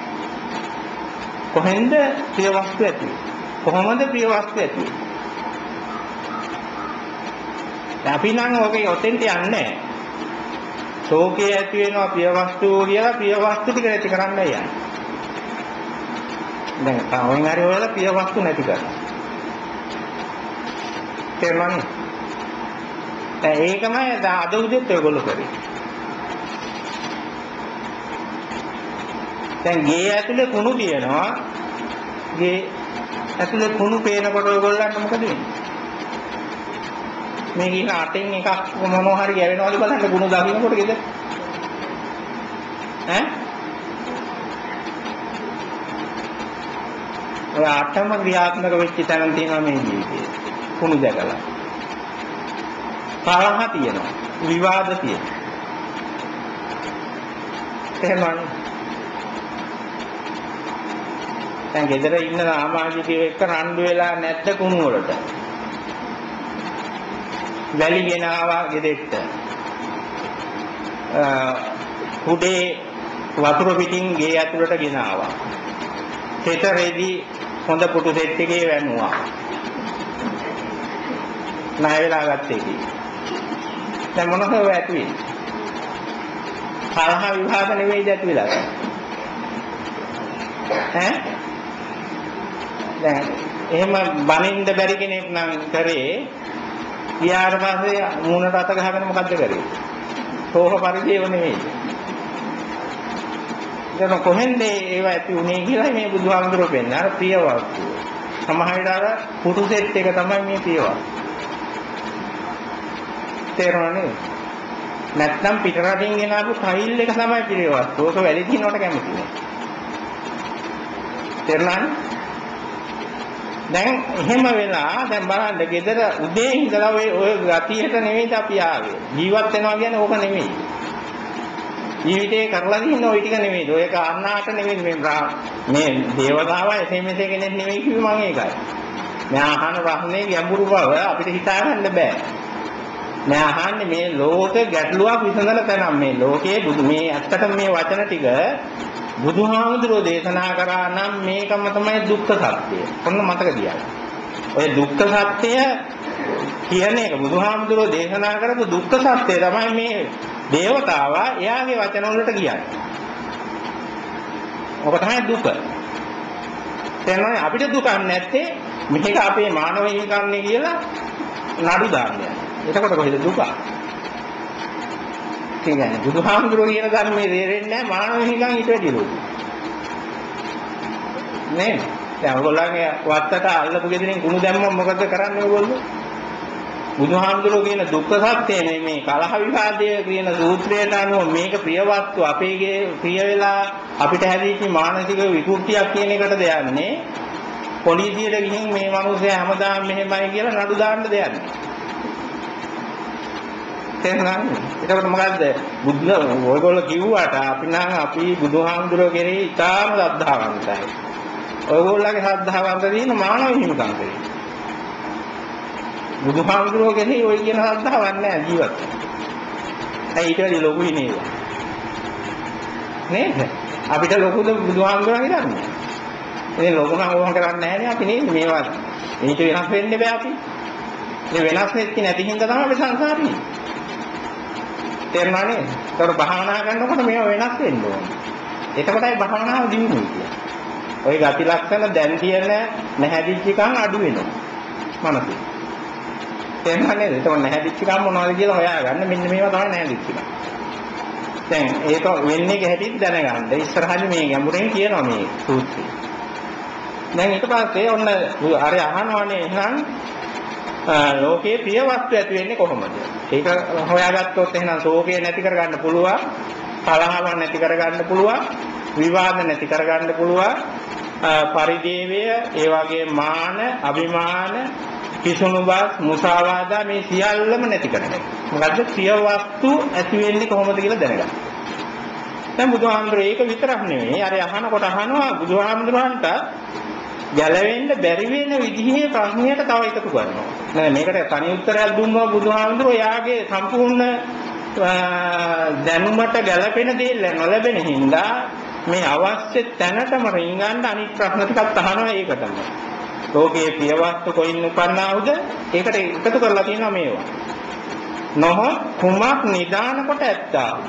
කොහෙන්ද ප්‍රිය වස්තු ඇති වෙන්නේ? කොහොමද ප්‍රිය වස්තු ඇති වෙන්නේ? අපි නම් ඔගේ ඔතෙන්ට යන්නේ නැහැ. ශෝකයේ ඇති වෙනවා ප්‍රිය වස්තු කියලා ප්‍රිය වස්තු ටික නැති කරන්නයි යන්නේ. දැන් තාවෙන් හරි ඔයාලා ප්‍රිය වස්තු නැති කරනවා. තේරුණානේ? දැන් ඒකමයි අද උදේත් ඔයගොල්ලෝ කරේ. දැන් ගේ ඇතුලේ කුණු තියෙනවා. ගේ ඇතුලේ කුණු පේනකොට ඔයගොල්ලන්ට මොකද වෙන්නේ? මේ කියන අටෙන් එකක් මොනවා හරි ගැවෙනවද බලන්න කුණු දකින්නකොට ගෙද? ඈ? ඔය අටම ක්‍රියාත්මක වෙච්ච තැන තියෙනවා මේ ජීවිතේ. කුණු දැකලා. කලහ තියෙනවා. විවාද තියෙනවා. එහෙමයි. දැන් ගෙදර ඉන්න සමාජිකයෝ එක්ක රණ්ඩු වෙලා නැද්ද කුණු වලට? වැලි ගෙනාවා ගෙදෙට්ට. කුඩේ වතුර පිටින් ගේ ඇතුළට ගෙනාවා. තෙතරේදී හොඳ පුටු සෙට් එකේ වැන්නුවා. ණය වෙලා ගත්තේ කි. දැන් මොනවද ඔය ඇති වෙන්නේ? කලහ විවාද නෙවෙයි ඇති වෙලා. ඈ? දැන් එහෙම බනින්න බැරි කෙනෙක් නම් කරේ ඊයාට පස්සේ මූණට අත ගහගෙන මොකද්ද කරේ? සෝහ පරිදේව නෙවෙයි. දැන් කොහෙන්ද ඒව ඇති උනේ කියලා මේ බුදුහාමුදුරුවෝ පෙන්නන අර ප්‍රිය වස්තු. සමහර විට අර පුටු සෙට් එක තමයි මේ ප්‍රිය වස්තු. තේරුණානේ? නැත්නම් පිටරටින් ගෙනාවු ටයිල් එක තමයි ප්‍රිය වස්තු. ඕක වැඩි දිනකට කැමති නෑ. තේරුණානේ? දැන් එහෙම වෙලා දැන් බලන්න ගෙදර උදේ ඉඳලා ඔය ඔය ගතියට නෙවෙයි අපි ආවේ. ජීවත් වෙනවා කියන්නේ ඕක නෙවෙයි. ජීවිතේ කරලා තියෙන ওই ටික නෙවෙයි. ඔය කාරණාට නෙවෙයි මේ මේ දේවතාවා එසේ මෙසේ කෙනෙක් නෙවෙයි කිව්වේ මම ඒකයි. මම අහන ප්‍රශ්නේ ගැඹුරු බව අපිට හිතා ගන්න බෑ. මම අහන්නේ මේ ලෝක ගැටලුවක් විසඳන තැන මේ ලෝකයේ බුදු මේ ඇත්තටම මේ වචන ටික බුදුහාමුදුරෝ දේශනා කරා නම් මේකම තමයි දුක්ඛ සත්‍යය. ඔන්න මතක තියාගන්න. ඔය දුක්ඛ සත්‍යය කියන එක බුදුහාමුදුරෝ දේශනා කරපු දුක්ඛ සත්‍යය තමයි මේ දේවතාවා එයාගේ වචන වලට කියන්නේ. ඔක තමයි දුක. තේරෙනවද? අපිට දුකක් නැත්තේ මේක අපේ මානව හිමිකම්නේ කියලා නඩු දාන්නේ. එතකොට කොහෙද දුක? කියන්නේ බුදුහාමුදුරුවෝ කියන ධර්මයේ තේරෙන්නේ නැහැ මානව හිමිකම් ඊට වැඩි ලොකු. නේ? දැන් ඔයගොල්ලන්ගේ වත්තට අල්ලපු ගෙදරින් කුණු දැම්මම මොකද කරන්නේ ඔයගොල්ලෝ? බුදුහාමුදුරුවෝ කියන දුක්ඛ සත්‍යය මේ මේ කලහ විවාදයේ කියන සූත්‍රයට අනුව මේක ප්‍රියවත්තු අපේගේ ප්‍රිය වෙලා අපිට හැදීච්ච මානසික විකෘතියක් කියන එකට දෙන්නේ පොලිසියට ගිහින් මේ මිනිස්සයා හැමදාම මෙහෙමයි කියලා නඩු දාන්න දෙන්නේ. තේරුණාද? එතකොට මොකද්ද? බුද්ධ ඔයගොල්ලෝ කිව්වට අපි නම් අපි බුදුහාමුදුරුවෝ කෙරෙහි ඉතාම ශ්‍රද්ධාවන්තයි. ඔයගොල්ලෝගේ ශ්‍රද්ධාවන්ත දින මානව හිමිකම් කරේ. බුදුහාමුදුරුවෝ කෙරෙහි ඔය කියන ශ්‍රද්ධාවක් නැහැ ජීවත්. ඒ ඊට වැඩි ලොකුයි නේද? නේද? අපිට ලොකුද බුදුහාමුදුරුවෝ හිතන්නේ? ඉතින් ලොකු නම් ඕම කරන්නේ නැහැ නේ අපි නේද මේවා. මේක වෙනස් වෙන්න බෑ අපි. මේ වෙනස් වෙච්ච නැති හින්දා තමයි අපි සංසාරේ. තේරුණා නේද? ඒතකොට භාවනා කරනකොට මේවා වෙනස් වෙන්න ඕනේ. එතකොටයි භාවනාව දියුණු වෙන්නේ. ওই ගති ලක්ෂණ දැන් තියෙන නැහැදිච්ච කන් අඩු වෙනවා. මනසේ. තේරුණා නේද? එතකොට නැහැදිච්ච කන් මොනවද කියලා හොයාගන්න මෙන්න මේවා තමයි නැහැදිච්ච කන්. දැන් ඒක වෙන්නේ කැහැටිත් දැනගන්න. ඉස්සරහදී මේ ගැඹුරෙන් කියනවා මේ සූත්‍රය. දැන් ඊට පස්සේ ඔන්න අර අහනවානේ එහෙනම් ලෝකයේ ප්‍රිය වස්තු ඇති වෙන්නේ කොහොමද? ඒක හොයාගත්තොත් එහෙනම් ශෝකය නැති කරගන්න පුළුවන්. කලහව නැති කරගන්න පුළුවන්, විවාද නැති කරගන්න පුළුවන්, පරිදේවය, ඒ වගේ මාන, අභිමාන, කිසුණුබස්, මුසාවාදා මේ සියල්ලම නැති කරගන්න. මොකද්ද ප්‍රිය වස්තු ඇති වෙන්නේ කොහොමද කියලා දැනගන්න. දැන් බුදුහාමුදුරේ ඒක විතරක් නෙවෙයි, අර අහනකොට අහනවා බුදුහාමුදුරන්ට ගැලවෙන්න බැරි වෙන විදිහේ ප්‍රශ්නයට තව එකතු කරනවා. නේද? මේකට තනි උත්තරයක් දුන්නා බුදුහාමුදුරෝ යාගේ සම්පූර්ණ දැනුමට ගැලපෙන දේ නොලැබෙන හින්දා මේ අවශ්‍ය තැනටම රින්ගන්න අනිත් ප්‍රශ්න ටිකක් අහනවා ඒකටම. ලෝකයේ ප්‍රිය වස්තු කොයින් උපන්නාවුද? ඒකට එකතු කරලා තියෙනවා මේවා. නොහොත් කුමක් නිදාන කොට ඇත්තාවුද?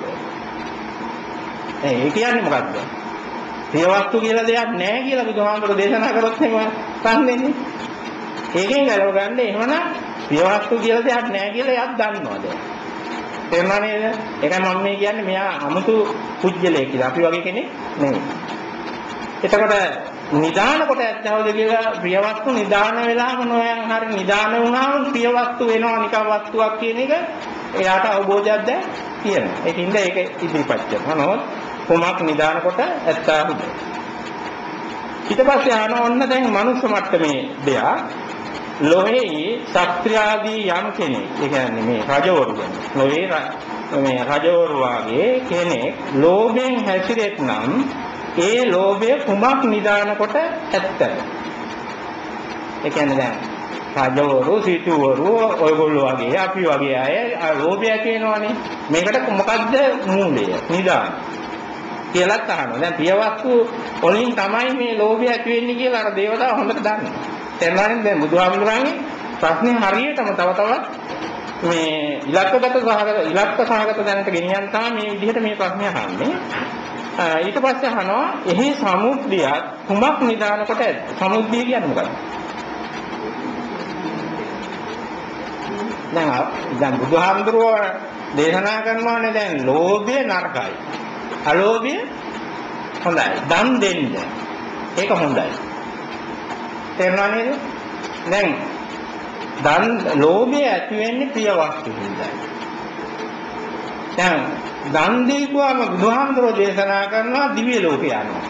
ඒ කියන්නේ මොකද්ද? ප්‍රිය වස්තු කියලා දෙයක් නැහැ කියලා බුදුහාමුදුරෝ දේශනා කරොත් එහෙම සම්දෙන්නේ. ඒකෙන් ගලව ගන්න එහෙමනම් ප්‍රිය වස්තු කියලා දෙයක් නැහැ කියලා එයාත් දන්නවද? තේරුණා නේද? ඒකයි මම මේ කියන්නේ මෙයා 아무තු කුජ්ජලයේ කියලා. අපි වගේ කෙනෙක් නෙවෙයි. එතකොට නිදාන කොට ඇත්තවද කියලා ප්‍රිය වස්තු නිදාන වෙලාම නොයන් හරි නිදාන වුණාම ප්‍රිය වස්තු වෙනවා නිකම් වස්තුවක් කියන එක එයාට අවබෝධයක් දැන් තියෙනවා. ඒකින්ද ඒක ඉදිරිපත් කරනවා. නමුත් කොමක් නිදාන කොට ඇත්තාවුද? ඊට පස්සේ ආන ඔන්න දැන් මනුස්ස මට්ටමේ දෙයක් ලෝහේ ශාස්ත්‍රාදී යම් කෙනෙක්, ඒ කියන්නේ මේ රජවරු ගැන. ලෝහේ මේ රජවරු වාගේ කෙනෙක් ලෝභයෙන් හැසිරෙත් නම් ඒ ලෝභය කුමක් නිදාන කොට ඇත්තද? ඒ කියන්නේ දැන් රජවරු, සිටුවරු, ඔයගොල්ලෝ වගේ අපි වගේ අය ලෝභය ඇති වෙනවනේ. මේකට මොකද්ද මූලය? නිදාන කියලා අහනවා. දැන් පියවස්තු වලින් තමයි මේ ලෝභය ඇති වෙන්නේ කියලා අර දේවතාව හොඳට දන්නවා. එතනනේ දැන් බුදුහාමුදුරන්ගේ ප්‍රශ්නේ හරියටම තව තවත් මේ ඉලක්කගත සහගත ඉලක්ක සහගත දැනට ගෙනියන්න තමයි මේ විදිහට මේ ප්‍රශ්නේ අහන්නේ. ඊට පස්සේ අහනවා එහි සමුද්දියත් කුමක් නිදාන කොට ඇද්ද? සමුද්දිය කියන්නේ මොකක්ද? දැන් දැන් බුදුහාමුදුරුවෝ දේශනා කරනවානේ දැන් ලෝභය නරකයි. අලෝභය හොඳයි. දන් දෙන්න. ඒක හොඳයි. තේරුණා නේද? දැන් දන් ලෝභය ඇති වෙන්නේ ප්‍රිය වස්තු හින්දායි. දැන් දන් දීපුවාම බුදුහාමුදුරෝ දේශනා කරනවා දිව්‍ය ලෝකේ යනවා.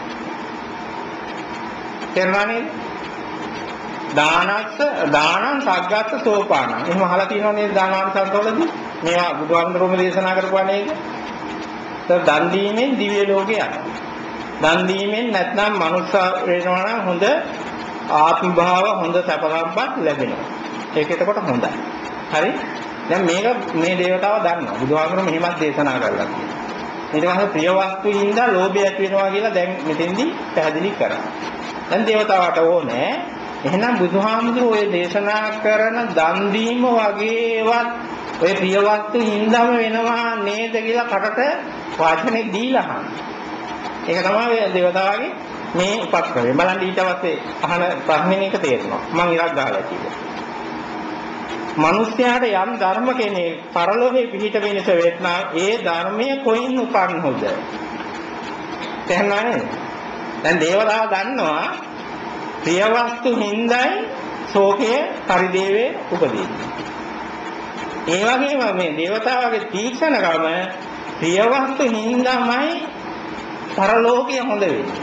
තේරුණා නේද? දානස්ස දානං සග්ගස්ස සෝපානං. එහෙම අහලා තියෙනව නේද දානාංශවලදී? මේවා බුදුහාමුදුරෝම දේශනා කරපුවා නේද? දන් දීමෙන් දිව්‍ය ලෝකේ යනවා. දන් දීමෙන් නැත්නම් මනුස්ස වෙනවා නම් හොඳ ආත්ම භාව හොඳ සැප සම්පත් ලැබෙනවා. ඒක එතකොට හොඳයි. හරි? දැන් මේක මේ දේවතාව දන්නවා. බුදුහාමුදුරුවෝ මෙහෙමත් දේශනා කරලා තියෙනවා. ඊට පස්සේ ප්‍රිය වස්තුයින්ද ලෝභය ඇති වෙනවා කියලා දැන් මෙතෙන්දී පැහැදිලි කරා. දැන් දේවතාවට ඕනේ එහෙනම් බුදුහාමුදුරුවෝ ඔය දේශනා කරන දන් දීම වගේවත් ඔය ප්‍රිය වස්තුයින්දම වෙනවා නේද කියලා කටට වාචනේ දීලා අහන්න. ඒක තමයි දේවතාවගේ මේ උපක්‍රමය. බලන්න ඊට පස්සේ අහන ප්‍රශ්නේ එක තේරෙනවා. මම ඉරක් ගහලා කිව්වා. මිනිස්යාට යම් ධර්ම කෙනෙක් පරලෝකේ පිහිට වෙනස වෙත්නා ඒ ධර්මයේ කොයින් උපන්නොද? තේරුණා නේද? දැන් දේවතාව දන්නවා ප්‍රිය වස්තු හිඳයි ශෝකයේ පරිදේවේ උපදින්නේ. ඒ වගේම මේ දේවතාවගේ තීක්ෂණකම ප්‍රිය වස්තු හිඳමයි පරලෝකයේ හොඳ වෙන්නේ.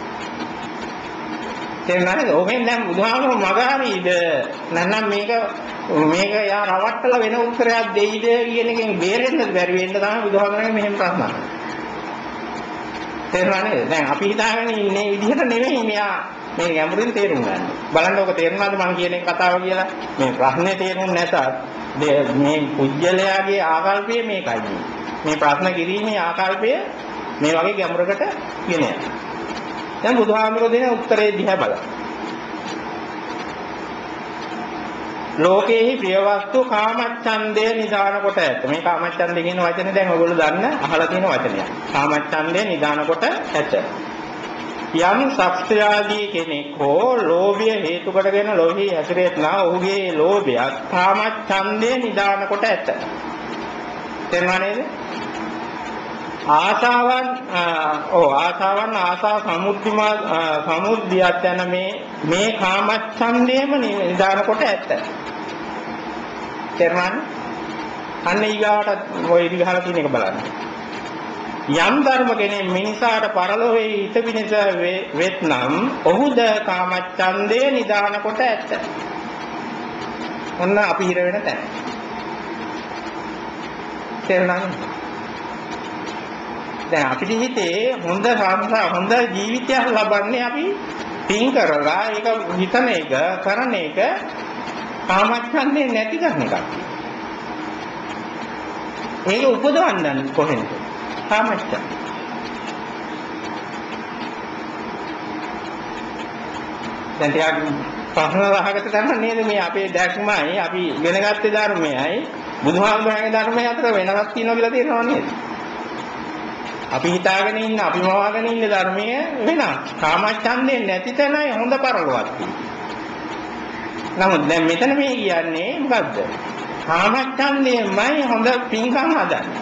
තේරුණාද? ඕකෙන් දැන් බුදුහාමුදුරුවෝ මගහරිද නැත්නම් මේක මේක යා රවට්ටලා වෙන උත්තරයක් දෙයිද කියන එකෙන් බේරෙන්න බැරි වෙන්න තමයි බුදුහාමුදුරුවෝ මෙහෙම ප්‍රශ්න අහන්නේ. තේරුණාද? දැන් අපි හිතාගෙන ඉන්නේ විදිහට නෙවෙයි මෙයා මේ ගැඹුරින් තේරුම් ගන්න. බලන්න ඔක තේරුණාද මම කියන කතාව කියලා? මේ ප්‍රශ්නේ තේරුම් නැතත් මේ පුජ්‍යලයාගේ ආකල්පය මේකයි. මේ ප්‍රශ්න කිරීමේ ආකල්පය මේ වගේ ගැඹුරකට ගෙන යනවා. දැන් බුදුහාමුදුරුවෝ දෙන උත්තරේ දිහා බලන්න. ලෝකේහි ප්‍රිය වස්තු කාමච්ඡන්දය නිදාන කොට ඇත. මේ කාමච්ඡන්දය කියන වචනේ දැන් ඔයගොල්ලෝ දන්න අහලා තියෙන වචනයක්. කාමච්ඡන්දය නිදාන කොට ඇත. යම් සත්‍යාදී කෙනෙක් හෝ ලෝභය හේතු කොටගෙන ලෝභී හැසිරෙත්නා ඔහුගේ ලෝභයත් කාමච්ඡන්දය නිදාන කොට ඇත. තේරුණා නේද? ආසාවන් ඕ ආසාවන් ආසා සමුද්දිමා සමුද්දියත් යන මේ මේ කාමච්ඡන්දේම නිදාන කොට ඇත. තේරුණාද? අන්න ඊගාවට ඔය ඉතිහාල තියෙන එක බලන්න. යම් ධර්ම කෙනෙක් මිනිසාට පරලොවේ හිත පිණිස වෙත්නම් ඔහුද කාමච්ඡන්දය නිදාන කොට ඇත. ඔන්න අපි හිර වෙන තැන. තේරුණාද? දැන් අපිට හිතේ හොඳ සංසාර හොඳ ජීවිතයක් ලබන්නේ අපි පින් කරලා ඒක හිතන එක කරන එක කාමච්ඡන්දේ නැති කරන එකක්. ඒක උපදවන්න කොහෙන්ද? කාමච්ඡන්ද. දැන් ටිකක් ප්‍රශ්න රහකට ගන්න නේද මේ අපේ දැක්මයි අපි ඉගෙන ගත්තේ ධර්මයයි බුදුහාමුදුරන්ගේ ධර්මයයි අතර වෙනසක් තියෙනවා කියලා තේරෙනව නේද? අපි හිතාගෙන ඉන්න අපි මවාගෙන ඉන්න ධර්මයේ වෙනස්. කාමච්ඡන්දේ නැති තැනයි හොඳ පරලොවක් තියෙන්නේ. නමුත් දැන් මෙතන මේ කියන්නේ මොකද්ද? කාමච්ඡන්දේමයි හොඳ පින්කම් හදන්නේ.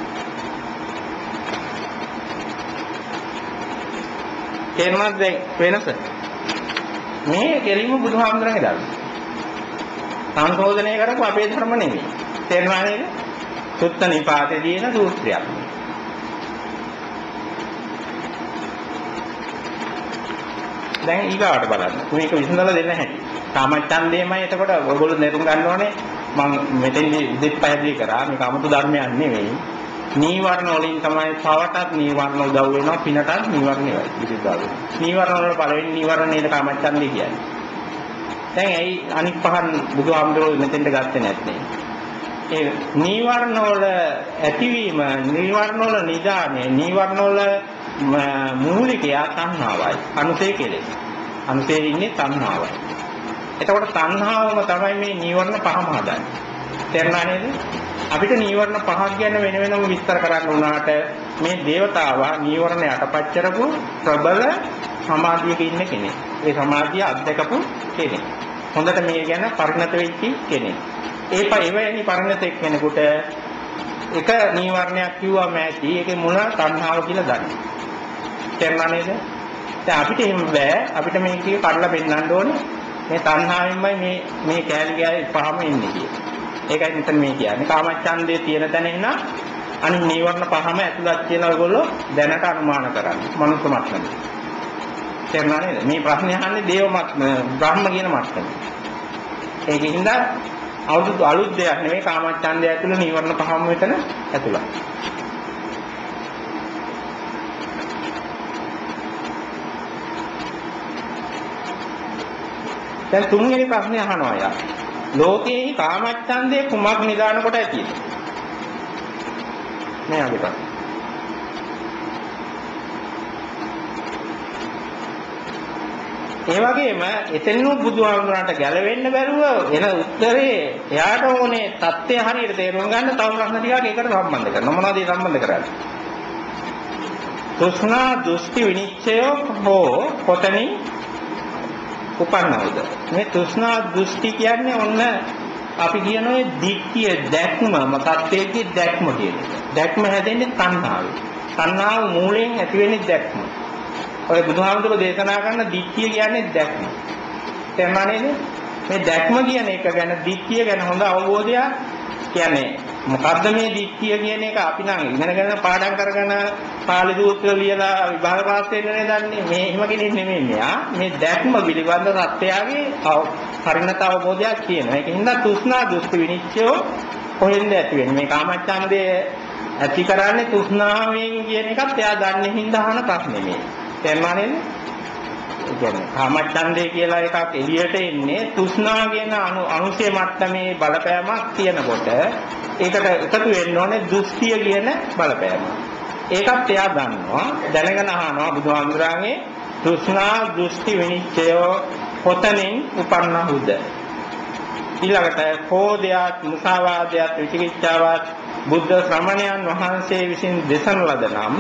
තේරුණාද වෙනස? මේ කෙලින්ම බුදුහාමුදුරන්ගේ ධර්ම. සංශෝධනය කරපු අපේ ධර්ම නෙමෙයි. තේරුණා නේද? සුත්ත නිපාතේ තියෙන සූත්‍රයක්. දැන් ඊගාවට බලන්න. මේක විසඳලා දෙන්න හැටි. කාමච්ඡන්දේමයි එතකොට ඔයගොල්ලෝ නේරුම් ගන්න ඕනේ. මම මෙතෙන්දී ඉදිත් පැහැදිලි කරා මේක 아무තු ධර්මයක් නෙවෙයි. නීවරණ වලින් තමයි පවටත් නීවරණ උදව් වෙනවා පිනටත් නීවරණ වෙයි. විදිහට නීවරණ වල පළවෙනි නීවරණ නේද කාමච්ඡන්දේ කියන්නේ. දැන් ඇයි අනිත් පහන් බුදුහාමුදුරුවෝ මෙතෙන්ට ගත්තේ නැත්නේ? ඒ නීවරණ වල ඇතිවීම නීවරණ වල නිදානේ නීවරණ වල මූලිකය තණ්හාවයි. අනුසේ කෙලෙස්. අනුසේ ඉන්නේ තණ්හාවයි. එතකොට තණ්හාවම තමයි මේ නීවරණ පහම හදන්නේ. තේරුණා නේද? අපිට නීවරණ පහක් ගැන වෙන වෙනම විස්තර කරන්න උනාට මේ దేవතාවා නීවරණ යටපත් කරපු ප්‍රබල සමාධියක ඉන්න කෙනෙක්. ඒ සමාධිය අත්දකපු කෙනෙක්. හොඳට මේ ගැන පරිණත වෙච්ච කෙනෙක්. ඒ පරිවෙණි පරිණත කෙනෙකුට එක නීවරණයක් කිව්වම ඇති ඒකේ මුල තණ්හාව කියලා දන්නේ. තේරුණා නේද? දැන් අපිට එහෙම බෑ. අපිට මේක කඩලා පෙන්නන්න ඕනේ. මේ තණ්හාවෙන්මයි මේ මේ කෑලි ගෑලි පහම එන්නේ කියලා. ඒකයි මෙතන මේ කියන්නේ. කාමච්ඡන්දේ තියෙන තැන ඉන්න අනිත් නීවරණ පහම ඇතුළත් කියලා ඔයගොල්ලෝ දැනට අනුමාන කරන්නේ. මනුස්ස මට්ටමේ. තේරුණා නේද? මේ ප්‍රශ්නේ අහන්නේ දේව මට්ටම, බ්‍රහ්ම කියන මට්ටමේ. ඒකින්ද අවුරුදු අලුත් දෙයක් නෙමෙයි කාමච්ඡන්දය ඇතුළේ නීවරණ පහම මෙතන ඇතුළත්. දැන් තුන්වෙනි ප්‍රශ්නේ අහනවා යා. ලෝකයේ කාමච්ඡන්දේ කුමක් නිදාන කොට ඇතිද? මේ අගට. ඒ වගේම එතනිනු බුදුහාමුදුරන්ට ගැලවෙන්න බැරුව එන උත්තරේ එයාට ඕනේ தත්ත්වය හරියට තේරුම් ගන්න තව ප්‍රශ්න ටිකක් ඒකට සම්බන්ධ කරනවා. මොනවද ඒ සම්බන්ධ කරන්නේ? තෘෂ්ණා දෘෂ්ටි විනිශ්චය හෝ කොතනින් උපන්නවද? මේ තෘෂ්ණා දෘෂ්ටි කියන්නේ ඔන්න අපි කියන ඔය දික්කිය දැක්ම මතත්වයේ දැක්ම කියන එක. දැක්ම හැදෙන්නේ තණ්හාවෙන්. තණ්හාව මූලයෙන් ඇති වෙන්නේ දැක්ම. ඔය බුදුහාමුදුරුවෝ දේශනා කරන දික්කිය කියන්නේ දැක්ම. තේරුණා නේද? මේ දැක්ම කියන එක ගැන දික්කිය ගැන හොඳ අවබෝධයක් කියන්නේ මොකද්ද මේ දික්කිය කියන එක අපි නම් ඉගෙනගෙන පාඩම් කරගෙන පාළි සූත්‍ර ලියලා විභාග පාස් වෙන්නේ දන්නේ මේ එහෙම කෙනෙක් නෙමෙයි මෙයා මේ දැක්ම පිළිබඳ සත්‍යයේ පරිණත අවබෝධයක් කියනවා. ඒකින්ද තෘෂ්ණා දෘෂ්ටි විනිශ්චය කොහෙන්ද ඇති වෙන්නේ? මේ කාමච්ඡන්දේ ඇති කරන්නේ තෘෂ්ණාවෙන් කියන එකත් එයා දන්නේ හින්දා අහන ප්‍රශ්නේ මේ. තේරුණා නේද? ඒ කියන්නේ කාමච්ඡන්දේ කියලා එකක් එළියට එන්නේ තෘෂ්ණා කියන අනු අනුශය මට්ටමේ බලපෑමක් තියෙනකොට ඒකට එකතු වෙන්න ඕනේ දෘෂ්ටිය කියන බලපෑම. ඒකත් එයා දන්නවා දැනගෙන අහනවා බුදුහාමුදුරන්ගේ තෘෂ්ණා දෘෂ්ටි විනිශ්චය කොතනින් උපන්නහුද? ඊළඟට කෝධයත් මුසාවාදයත් විචිකිච්ඡාවත් බුද්ධ ශ්‍රමණයන් වහන්සේ විසින් දේශන ලද නම්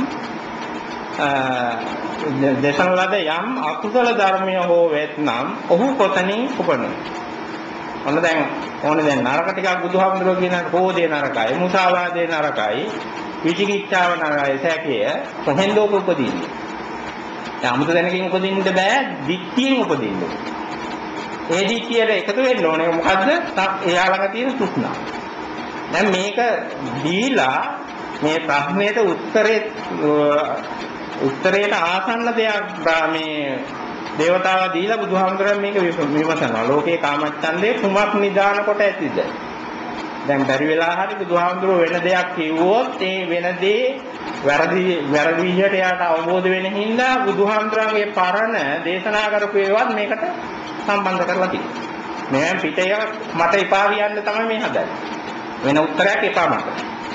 දේශන ලද යම් අකුසල ධර්මය හෝ වෙත්නම් ඔහු කොතනින් උපන්නද? ඔන්න දැන් ඕනේ දැන් නරක ටිකක් බුදුහාමුදුරුවෝ කියන කෝධය නරකයි, මුසාවාදේ නරකයි, විචිකිච්ඡාව නරකයි, සැකය කොහෙන්ද උපදින්නේ? දැන් 아무ත දැනකින් උපදින්න බෑ, දික්තියෙන් උපදින්න. ඒ දික්තියට එකතු වෙන්න ඕනේ මොකද්ද? එයා ළඟ තියෙන තෘෂ්ණාව. දැන් මේක දීලා මේ ප්‍රශ්නෙට උත්තරේ උත්තරේට ආසන්න දෙයක් මේ දේවතාවා දීලා බුදුහාමුදුරන් මේක විමසනවා. ලෝකේ කාමච්ඡන්දේ කුමක් නිදාන කොට ඇතිද? දැන් බැරි වෙලා හරි බුදුහාමුදුරුවෝ වෙන දෙයක් කිව්වොත් ඒ වෙන දේ වැරදි වැරදි විදිහට යාට අවබෝධ වෙන හින්දා බුදුහාමුදුරන්ගේ පරණ දේශනා කරපු ඒවාත් මේකට සම්බන්ධ කරලා තියෙනවා. මේ පිටේ මට එපා කියන්න තමයි මේ හදන්නේ. වෙන උත්තරයක් එපා මට.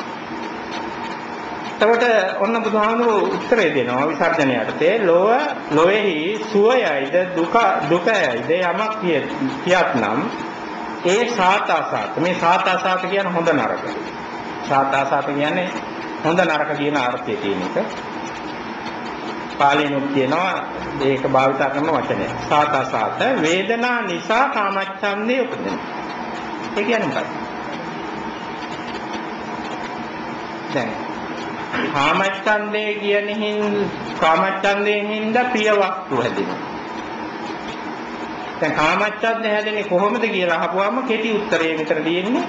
එතකොට ඔන්න බුදුහාමුදුරුවෝ උත්තරේ දෙනවා විසර්ජනයටතේ ලෝව ලොවේහි සුවයයිද දුක දුකයයිද යමක් කියත්නම් ඒ සාතාසාත මේ සාතාසාත කියන්නේ හොඳ නරක. සාතාසාත කියන්නේ හොඳ නරක කියන අර්ථය තියෙන එක. පාලියෙනුත් කියනවා ඒක භාවිත කරන වචනය. සාතාසාත වේදනා නිසා කාමච්ඡන්දේ උපදින. ඒ කියන්නේ මොකක්ද? දැන් කාමච්ඡන්දේ කියනහින් කාමච්ඡන්දයෙන් හින්දා ප්‍රිය වස්තු හැදෙනවා. දැන් කාමච්ඡන්දේ හැදෙන්නේ කොහොමද කියලා අහපුවාම කෙටි උත්තරේ විතර දෙන්නේ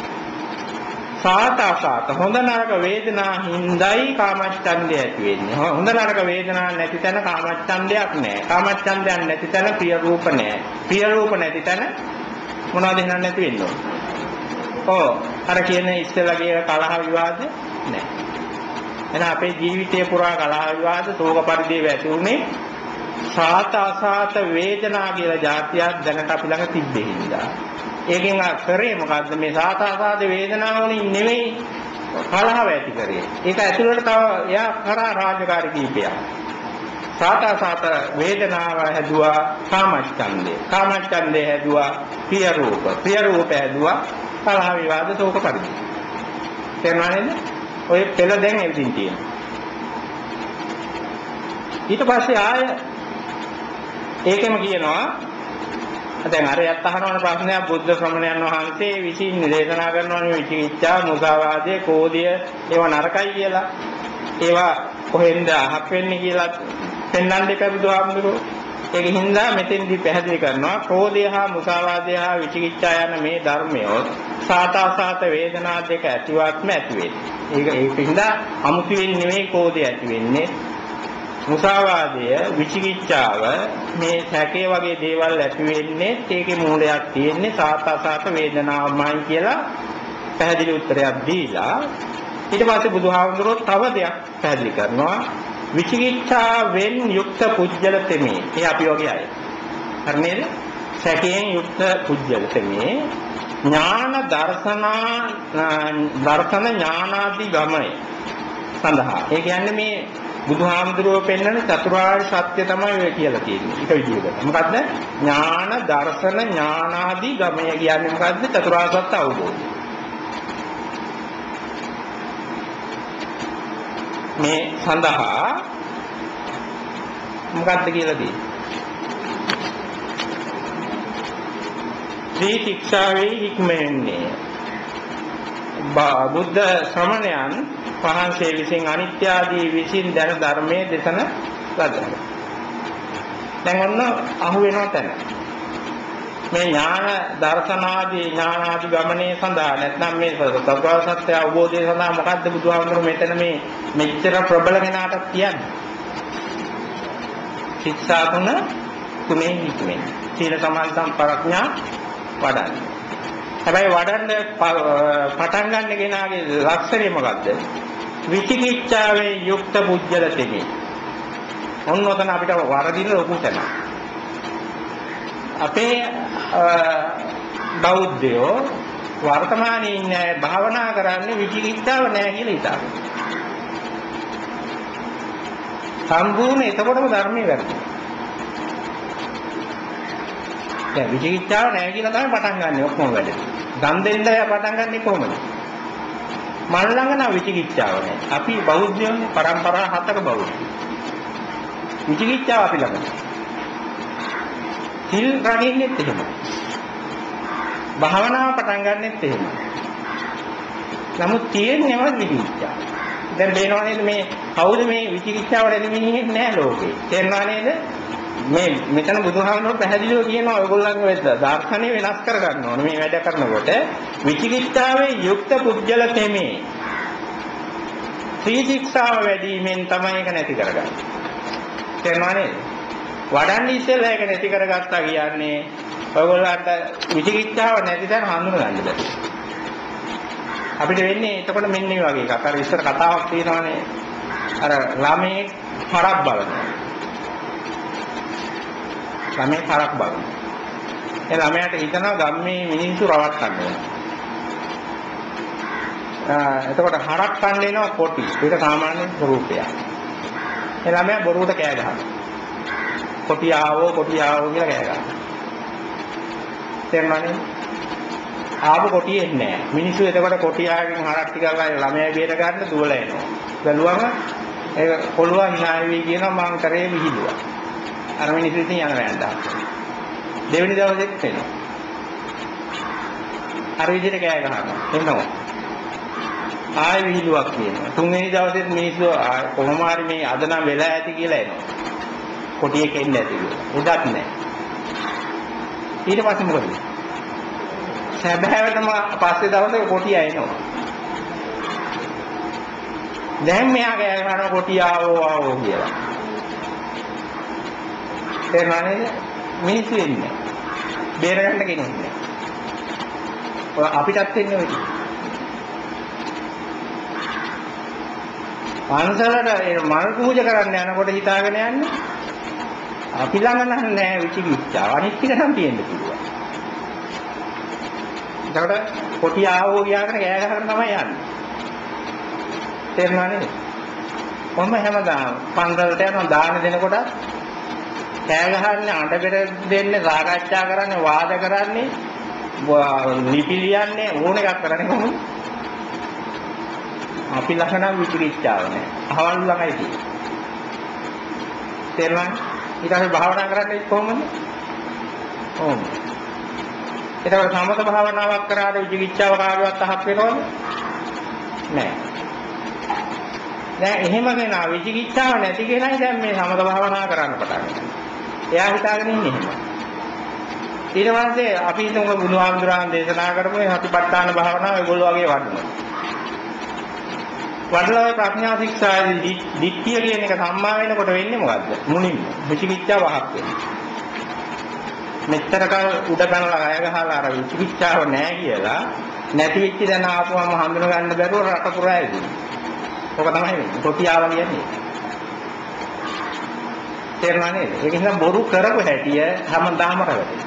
සාතාසාත හොඳ නරක වේදනා හින්දායි කාමච්ඡන්දේ ඇති වෙන්නේ. හොඳ නරක වේදනා නැති තැන කාමච්ඡන්දයක් නැහැ. කාමච්ඡන්දයක් නැති තැන ප්‍රිය රූප නැහැ. ප්‍රිය රූප නැති තැන මොනවද එහෙනම් නැති වෙන්නේ? ඔව් අර කියන ඉස්සෙල්ලාගේ කලහ විවාද නැහැ. එහෙනම් අපේ ජීවිතේ පුරා කලහ විවාද ශෝක පරිදේව ඇති උනේ සාත අසාත වේදනා කියලා જાතියක් දැනට අපි ළඟ තිබ්බේ හින්දා. ඒකෙන් කරේ මොකද්ද මේ සාත අසාත වේදනාවලින් නෙවෙයි කලහ ඇති කරේ. ඒක ඇතුළට තව එයා කරා රාජකාරී කීපයක්. සාත අසාත වේදනාව හැදුවා කාමච්ඡන්දේ. කාමච්ඡන්දේ හැදුවා ප්‍රිය රූප. ප්‍රිය රූප හැදුවා කලහ විවාද ශෝක පරිදේව. තේරුණා නේද? ඔය පෙළ දැන් එවිදින් තියෙනවා. ඊට පස්සේ ආය ඒකෙම කියනවා දැන් අර යත් අහනවන ප්‍රශ්නයක් බුද්ධ ශ්‍රමණයන් වහන්සේ විසින් දේශනා කරනවානේ විචිකිච්ඡා මුසාවාදයේ කෝධිය ඒවා නරකයි කියලා. ඒවා කොහෙන්ද අහක් වෙන්නේ කියලා පෙන්වන්න දෙපා බුදුහාමුදුරුවෝ. ඒකින් හින්දා මෙතෙන්දී පැහැදිලි කරනවා ක්‍රෝධය හා මුසාවාදය හා විචිකිච්ඡා යන මේ ධර්මයෝ සාතාසාත වේදනා දෙක ඇතිවත්ම ඇති වෙන්නේ. ඒක ඒකින්ද අමුතුවෙන් නෙවෙයි ක්‍රෝධය ඇති වෙන්නේ. මුසාවාදය විචිකිච්ඡාව මේ සැකේ වගේ දේවල් ඇති වෙන්නේ ඒකේ මූලයක් තියෙන්නේ සාතාසාත වේදනාවමයි කියලා පැහැදිලි උත්තරයක් දීලා ඊට පස්සේ බුදුහාමුදුරුවෝ තව දෙයක් පැහැදිලි කරනවා විචිකිච්ඡාවෙන් යුක්ත පුජ්‍යල තෙමේ. ඒ අපි වගේ අය. හරි නේද? සැකයෙන් යුක්ත පුජ්‍යල තෙමේ ඥාන දර්ශනා දර්ශන ඥානාදී ගමයි සඳහා. ඒ කියන්නේ මේ බුදුහාමුදුරුවෝ පෙන්වන චතුරාර්ය සත්‍ය තමයි ඔය කියලා තියෙන්නේ. ඒක විදිහකට. මොකද්ද? ඥාන දර්ශන ඥානාදී ගමය කියන්නේ මොකද්ද? චතුරාර්ය සත්‍ය අවබෝධය. මේ සඳහා මොකද්ද කියලා තියෙන්නේ? ත්‍රි ශික්ෂාවේ හික්මෙන්නේ. බුද්ධ ශ්‍රමණයන් වහන්සේ විසින් අනිත්‍ය ආදී විසින් දැන ධර්මයේ දේශන ලදා. දැන් ඔන්න අහු වෙනවා තැන. මේ ඥාන දර්ශනාදී ඥානාදී ගමනේ සඳහා නැත්නම් මේ සත්‍ය සත්‍ය අවබෝධය සඳහා මොකද්ද බුදුහාමුදුරුවෝ මෙතන මේ මෙච්චර ප්‍රබල කෙනාට කියන්නේ? ශික්ෂා තුන තුනේ හික්මෙන්නේ. සීල සමාධි සම්ප්‍රඥා වඩන්නේ. හැබැයි වඩන්න පටන් ගන්න කෙනාගේ ලක්ෂණය මොකද්ද? විචිකිච්ඡාවේ යුක්ත පුජ්‍යල තෙමේ. ඔන්න ඔතන අපිට වරදින ලොකු තැන. අපේ බෞද්ධයෝ වර්තමානයේ ඉන්නේ භාවනා කරන්නේ විචිකිච්ඡාව නැහැ කියලා හිතාගෙන. සම්පූර්ණ එතකොටම ධර්මයේ වැරදි. දැන් විචිකිච්ඡාව නැහැ කියලා තමයි පටන් ගන්නෙ ඔක්කොම වැඩ. දන් දෙන්න පටන් ගන්නෙ කොහොමද? මල් ළඟ නම් විචිකිච්ඡාව නැහැ. අපි බෞද්ධයෝනේ පරම්පරා හතක බෞද්ධ. විචිකිච්ඡාව අපි ළඟ. සිල් රකින්නෙත් එහෙම. භාවනාව පටන් ගන්නෙත් එහෙම. නමුත් තියෙන්නේම විචිකිච්ඡාව. දැන් බේනවා නේද මේ කවුද මේ විචිකිච්ඡාව රැඳි මිනිහෙක් නැහැ ලෝකේ. තේරුණා නේද? මේ මෙතන බුදුහාමුදුරුවෝ පැහැදිලිව කියනවා ඔයගොල්ලන්ගේ වෙද්ද දාර්ශනික වෙනස් කර ගන්න ඕනේ මේ වැඩ කරනකොට විචිකිච්ඡාවේ යුක්ත පුජ්‍යල තෙමේ ත්‍රිශික්ෂාව වැඩිමෙන් තමයි ඒක නැති කරගන්නේ. තේරුණා නේද? වඩන්නේ ඉස්සෙල්ලා ඒක නැති කරගත්තා කියන්නේ ඔයගොල්ලන්ට විචිකිච්ඡාව නැති තැන හඳුන ගන්න බැහැ. අපිට වෙන්නේ එතකොට මෙන්න මේ වගේ එකක්. අර ඉස්සර කතාවක් තියෙනවානේ. අර ළමයේ හරක් බලනවා. ළමයේ හරක් බලනවා. ඒ ළමයාට හිතනවා ගම්මේ මිනිස්සු රවට්ටන්න. එතකොට හරක් කන්න එනවා කොටි. ඒක සාමාන්‍ය ස්වරූපයක්. ඒ ළමයා බොරුවට කෑ ගහනවා. කොටි ආවෝ කොටි ආවෝ කියලා කෑ ගහනවා. තේරුණානේ? ආපු කොටි එන්නේ නැහැ. මිනිස්සු එතකොට කොටියාගෙන් හරක් ටිකක් අය ළමයා බේර ගන්න දුවලා එනවා. බැලුවම ඒක කොළුවා hina වෙවි කියනවා මං කරේ විහිළුවා. අර මිනිස්සු ඉතින් යනවා යන්දා. දෙවෙනි දවසෙත් එනවා. අර විදිහට කෑ ගහනවා. එනවා. ආයෙ විහිළුවක් කියනවා. තුන්වෙනි දවසෙත් මිනිස්සු කොහොම හරි මේ අද නම් වෙලා ඇති කියලා එනවා. කොටියෙක් එන්නේ නැති කියලා. එදත් නැහැ. ඊට පස්සේ මොකද? සැබෑවටම පස්සේ දවසේ කොටියා එනවා. දැන් මෙයා කෑ ගහනවා කොටිය ආවෝ ආවෝ කියලා. තේරුණානේ? මිනිස්සු එන්නේ. බේරගන්න කෙනෙක් නැහැ. ඔය අපිටත් එන්නේ ඔය. පන්සලට මල් පූජා කරන්න යනකොට හිතාගෙන යන්නේ අපි ළඟ නැහැ විචිකිච්ඡාව. අනිත් ටික නම් තියෙන්න පුළුවන්. එතකොට කොටි ආවෝ කියලාගෙන කෑ ගහගෙන තමයි යන්නේ. තේරුණා නේද? කොහොම හැමදාම පන්සලට යනවා දාන දෙනකොට කෑ ගහන්නේ අඬ බෙර දෙන්නේ සාකච්ඡා කරන්නේ වාද කරන්නේ ලිපි ලියන්නේ ඕන එකක් කරන්නේ කොහොමද? අපි ළඟ නම් විචිකිච්ඡාව නැහැ. අහවල් ළඟයි තියෙන්නේ. තේරුණා? ඊට පස්සේ භාවනා කරන්නේ කොහොමද? ඕම. ඒතකොට සමත භාවනාවක් කරාට විචිකිච්ඡාව කාගේවත් අහක් වෙනවද? නැහැ. දැන් එහෙම කෙනා විචිකිච්ඡාව නැති කෙනයි දැන් මේ සමත භාවනා කරන්න පටන් ගන්නේ. එයා හිතාගෙන ඉන්නේ එහෙම. ඊට පස්සේ අපි හිතමු බුදුහාමුදුරන් දේශනා කරපු මේ සතිපට්ඨාන භාවනාව ඒගොල්ලෝ වගේ වඩනවා. වඩලා ප්‍රඥා ශික්ෂාදී දිට්ඨිය කියන එක සම්මා වෙනකොට වෙන්නේ මොකද්ද? මුණින් විචිකිච්ඡාව වහක් වෙනවා. මෙච්චර කල් උඩ පැනලා අය ගහලා අර විචිකිච්ඡාව නැහැ කියලා නැති වෙච්ච දැන ආපුවම හඳුන ගන්න බැරුව රට පුරා ඇවිදිනවා. ඔක තමයි වෙන්නේ. කොටියාව කියන්නේ. තේරුණා නේද? ඒක නිසා බොරු කරපු හැටිය හැමදාම රැවටෙනවා.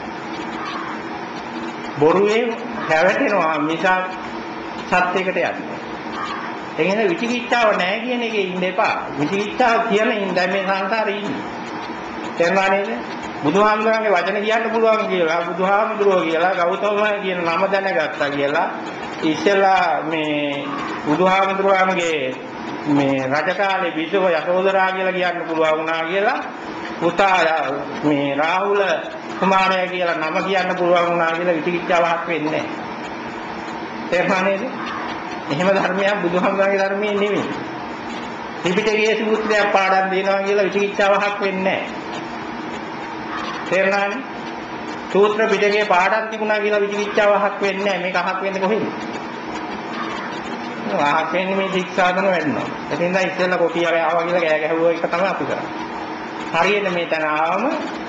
බොරුවේ හැවටෙනවා මිසක් සත්‍යයකට යන්නේ. ඒ කියන්නේ විචිකිච්ඡාව නැහැ කියන එකේ ඉන්න එපා. විචිකිච්ඡාව කියන ඉඳන් මේ සංසාරේ ඉන්නේ. තේරුණා නේද? බුදුහාමුදුරන්ගේ වචන කියන්න පුළුවන් කියලා බුදුහාමුදුරුවෝ කියලා ගෞතම කියන නම දැනගත්තා කියලා ඉස්සෙල්ලා මේ බුදුහාමුදුරුවන්ගේ මේ රජකාලේ බිසව යසෝදරා කියලා කියන්න පුළුවන් වුණා කියලා පුතා මේ රාහුල කුමාරයා කියලා නම කියන්න පුළුවන් වුණා කියලා විචිකිච්ඡාවක් වෙන්නේ නැහැ. තේරුණා නේද? එහෙම ධර්මයක් බුදුහාමුදුරන්ගේ ධර්මයේ නෙමෙයි. ත්‍රිපිටකයේ සූත්‍රයක් පාඩම් දෙනවා කියලා විචිකිච්ඡාවක් වෙන්නේ නැහැ. තේරුණානේ? සූත්‍ර පිටකේ පාඩම් තිබුණා කියලා විචිකිච්ඡාවක් වෙන්නේ නැහැ. මේක අහක් වෙන්නේ කොහෙද? අහක් වෙන්නේ මේ ශික්ෂාදන වැඩනවා. ඒ නිසා ඉස්සෙල්ලා කොටියර ආවා කියලා කෑ ගැහුවා එක තමයි අපි කරන්නේ. හරියට මේ තැන ආවම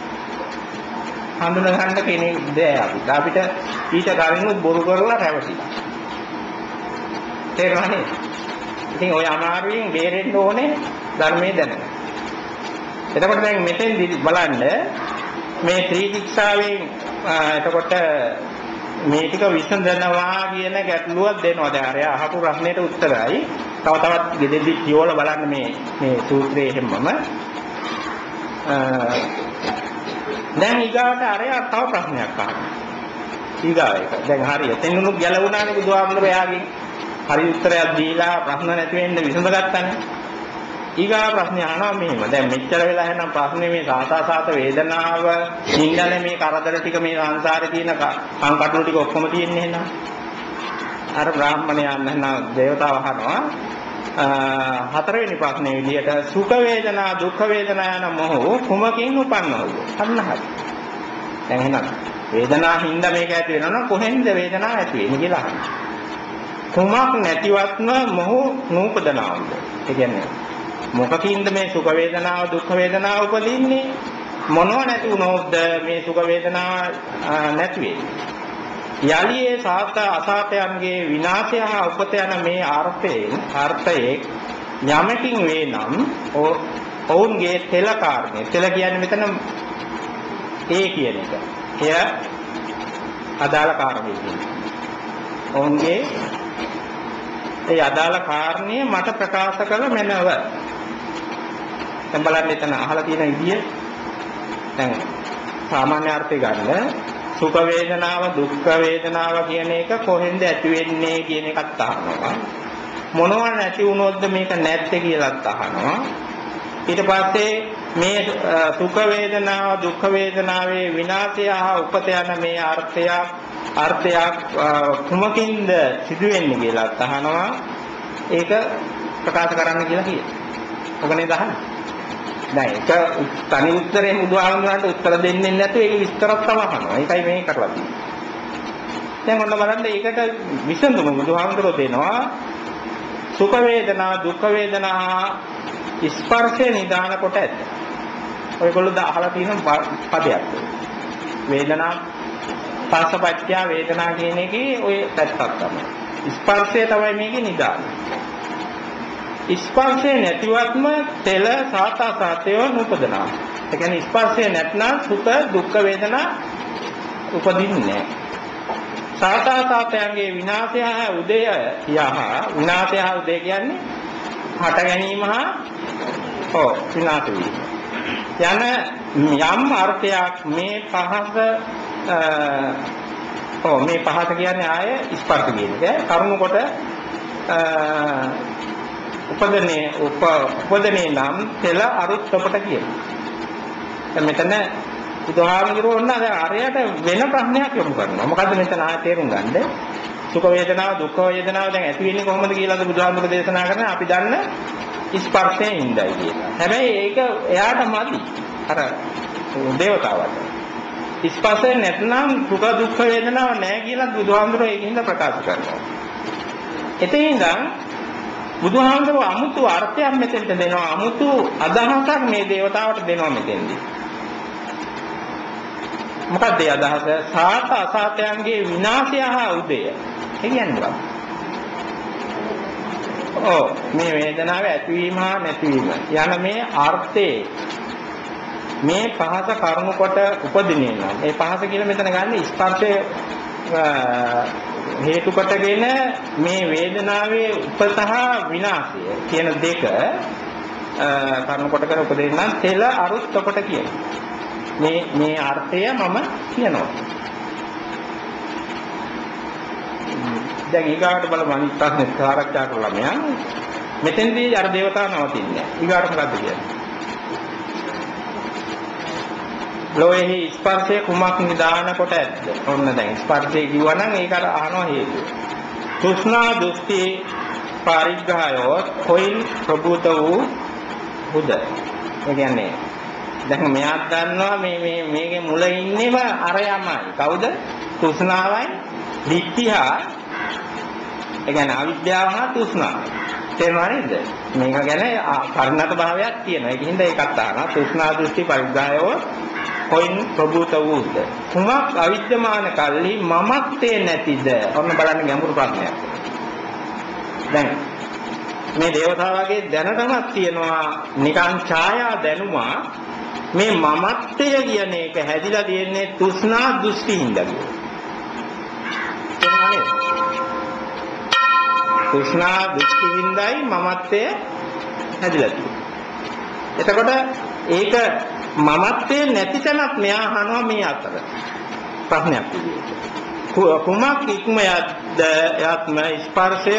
හඳුන ගන්න කෙනෙක් දෙය අපිට. අපිට ඊට කලින් බොරු කරලා රැවටිලා. තේරුණානේ? ඉතින් ඔය අමාරුවෙන් බේරෙන්න ඕනේ ධර්මයේ දැනගන්න. එතකොට දැන් මෙතෙන්දි බලන්න මේ ත්‍රිශික්ෂාවෙන් එතකොට මේ ටික විසඳනවා කියන ගැටලුවක් දෙනවා. දැන් අර අහපු ප්‍රශ්නෙට උත්තරයි. තව තවත් ගෙදෙද්දි කියවලා බලන්න මේ මේ සූත්‍රයේ හැමම. දැන් ඊගාට අර තව ප්‍රශ්නයක් අහනවා. ඊගාව එක. දැන් හරියට එතනුත් ගැලවුණානේ බුදුහාමුදුරුවෝ හරි උත්තරයක් දීලා ප්‍රශ්න නැති වෙන්න විසඳගත්තානේ. ඊගා ප්‍රශ්නේ අහනවා මෙහෙම. දැන් මෙච්චර වෙලා එහෙනම් ප්‍රශ්නේ මේ සාසාසාත වේදනාව, නින්දල මේ කරදර ටික මේ සංසාරේ තියෙන සංකටුළු ටික ඔක්කොම තියෙන්නේ එහෙනම්. අර බ්‍රාහ්මණයන් එහෙනම් දේවතාව අහනවා හතරවෙනි ප්‍රශ්නේ විදිහට සුඛ වේදනා, දුක්ඛ වේදනා යන මොහ කුමකින් උපන්නවද? අන්න හරි. දැන් එහෙනම් වේදනාව හින්දා මේක ඇති වෙනවා නම් කොහෙන්ද වේදනාව ඇති වෙන්නේ කියලා අහනවා. කුමක් නැතිවත්ම මොහු නූපදනාවද? ඒ කියන්නේ මොකකින්ද මේ සුඛ වේදනාව දුක්ඛ වේදනාව උපදින්නේ? මොනව නැති වුණොත්ද මේ සුඛ වේදනාව නැති වෙන්නේ? යලි ඒ සාත අසාතයන්ගේ විනාශය හා උපත යන මේ අර්ථයෙන් අර්ථයේ යමකින් වේ නම් ඔවුන්ගේ තෙල කාරණේ. තෙල කියන්නේ මෙතන ඒ කියන එක. එය අදාළ කාරණේ කියන්නේ. ඔවුන්ගේ ඒ අදාළ කාරණේ මට ප්‍රකාශ කළ මැනව. දැන් බලන්න එතන අහලා තියෙන විදිය. දැන් සාමාන්‍ය අර්ථය ගන්න සුඛ වේදනාව දුක්ඛ වේදනාව කියන එක කොහෙන්ද ඇති වෙන්නේ කියන එකත් අහනවා. මොනවා නැති වුණොත්ද මේක නැත්තේ කියලාත් අහනවා. ඊට පස්සේ මේ සුඛ වේදනාව දුක්ඛ වේදනාවේ විනාශය හා උපත යන මේ අර්ථය අර්ථයක් කුමකින්ද සිදුවෙන්නේ කියලාත් අහනවා. ඒක ප්‍රකාශ කරන්න කියලා කියනවා. ඔකනේ දහන්නේ. දැන් ඒක තනි උත්තරේ බුදුහාමුදුරන්ට උත්තර දෙන්නේ නැතුව ඒක විස්තරත් තමයි අහනවා. ඒකයි මේ කරලා තියෙන්නේ. දැන් ඔන්න බලන්න ඒකට විසඳුම බුදුහාමුදුරෝ දෙනවා. සුඛ වේදනා දුක්ඛ වේදනා ස්පර්ශේ නිදාන කොට ඇත. ඔයගොල්ලෝ අහලා තියෙන පදයක්. වේදනා පස්සපච්චය වේදනා කියන එකේ ඔය පැත්තක් තමයි. ස්පර්ශය තමයි මේකේ නිදාන. ස්පර්ශය නැතිවත්ම තෙල සාතා සාතයෝ නූපදනා. ඒ කියන්නේ ස්පර්ශය නැත්නම් සුඛ දුක්ඛ වේදනා උපදින්නේ නැහැ. සාතා සාතයන්ගේ විනාශය හා උදය යහ විනාශය හා උදය කියන්නේ හට ගැනීම හා ඔව් විනාශ වීම. යන යම් අර්ථයක් මේ පහස ඔව් මේ පහස කියන්නේ ආය ස්පර්ශ කියන එක. කරුණු කොට උපදනේ උපදනේ නම් තෙල අරුත් අපට කියනවා. දැන් මෙතන බුදුහාමුදුරුවෝ ඔන්න අර අරයට වෙන ප්‍රශ්නයක් යොමු කරනවා. මොකද්ද මෙතන ආය තේරුම් ගන්න? සුඛ වේදනාව දුක්ඛ වේදනාව දැන් ඇති වෙන්නේ කොහොමද කියලාද බුදුහාමුදුරුවෝ දේශනා කරන්නේ? අපි දන්න ස්පර්ශයෙන් ඉඳයි කියලා. හැබැයි ඒක එයාට මදි. අර දේවතාවට. ස්පර්ශය නැත්නම් සුඛ දුක්ඛ වේදනාව නැහැ කියලා බුදුහාමුදුරුවෝ ඒකින්ද ප්‍රකාශ කරනවා. එතෙන්ද බුදුහාමුදුරුවෝ අමුතු අර්ථයක් මෙතෙන්ට දෙනවා. අමුතු අදහසක් මේ දේවතාවට දෙනවා මෙතෙන්දී. මොකක්ද ඒ අදහස? සාත අසාතයන්ගේ විනාශය හා උදය. ඒ කියන්නේ මොකක්ද? ඔව් මේ වේදනාව ඇතිවීම හා නැතිවීම යන මේ අර්ථයේ මේ පහස කරුණු කොට උපදිනේ නම් ඒ පහස කියලා මෙතන ගන්න ස්පර්ශය හේතු කොටගෙන මේ වේදනාවේ උපත හා විනාශය කියන දෙක කරුණු කොටගෙන උපදින නම් තෙල අරුත් කොට කියනවා. මේ මේ අර්ථය මම කියනවා. දැන් ඊගාට බලමු අනිත් ප්‍රශ්නේ සාකච්ඡා කරලා මෙයන් මෙතෙන්දී අර දේවතාව නවතින්නේ. ඊගාට මොකද්ද කියන්නේ? ලෝයෙහි ස්පර්ශය කුමක් නිදාන කොට ඇද්ද? ඔන්න දැන් ස්පර්ශය කිව්වා නම් ඒක අර අහනවා හේතුව. තෘෂ්ණා දෘෂ්ටි පරිග්‍රහයෝ කොයින් ප්‍රබුත වූ බුද. ඒ කියන්නේ දැන් මෙයාත් දන්නවා මේ මේ මේකේ මුල ඉන්නේම අරයමයි. කවුද? තෘෂ්ණාවයි දිට්ඨියයි. ඒ කියන්නේ අවිද්‍යාව හා තෘෂ්ණාව. තේරුණා නේද? මේක ගැන පරිණත භාවයක් තියෙනවා. ඒකින්ද ඒකත් අහනවා. තෘෂ්ණා දෘෂ්ටි පරිග්‍රහයෝ කොයින් ප්‍රබුත වූද? කුමක් අවිද්‍යමාන කල්හි මමත්වේ නැතිද? ඔන්න බලන්න ගැඹුරු ප්‍රශ්නයක්. දැන් මේ දේවතාවගේ දැනටමත් තියෙනවා නිකන් ඡායා දැනුමා මේ මමත්වය කියන එක හැදිලා තියෙන්නේ තෘෂ්ණා දෘෂ්ටිින්ද කියලා. තෘෂ්ණා දෘෂ්ටිින්දයි මමත්වය හැදිලා තියෙන්නේ. එතකොට ඒක මමත්වයේ නැති තැනක් මෙයා අහනවා මේ අතර. ප්‍රශ්නයක් විදියට. කුමක් ඉක්මයක්ද යත්ම ස්පර්ශය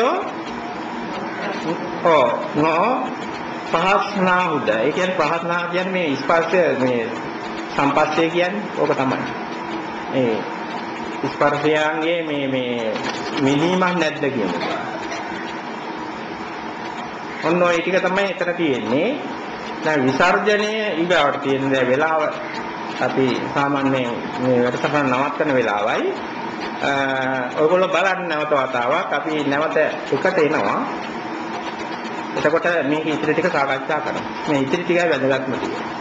ඔව් නෝ පහස්නා උද. ඒ කියන්නේ පහස්නා කියන්නේ මේ ස්පර්ශය මේ සම්පස්සේ කියන්නේ ඕක තමයි. ඒ ස්පර්ශයන්ගේ මේ මේ මිනීමක් නැද්ද කියන්නේ. ඔන්න ඔය ටික තමයි එතන තියෙන්නේ. දැන් විසර්ජනය ඊගාවට තියෙන දේ වෙලාව අපි සාමාන්‍යයෙන් මේ වැඩසටහන නවත්තන වෙලාවයි ඔයගොල්ලෝ බලන්න නැවත වතාවක් අපි නැවත එකට එනවා. එතකොට මේක ඉතිරි ටික සාකච්ඡා කරමු. මේ ඉතිරි ටිකයි වැදගත්ම ටික.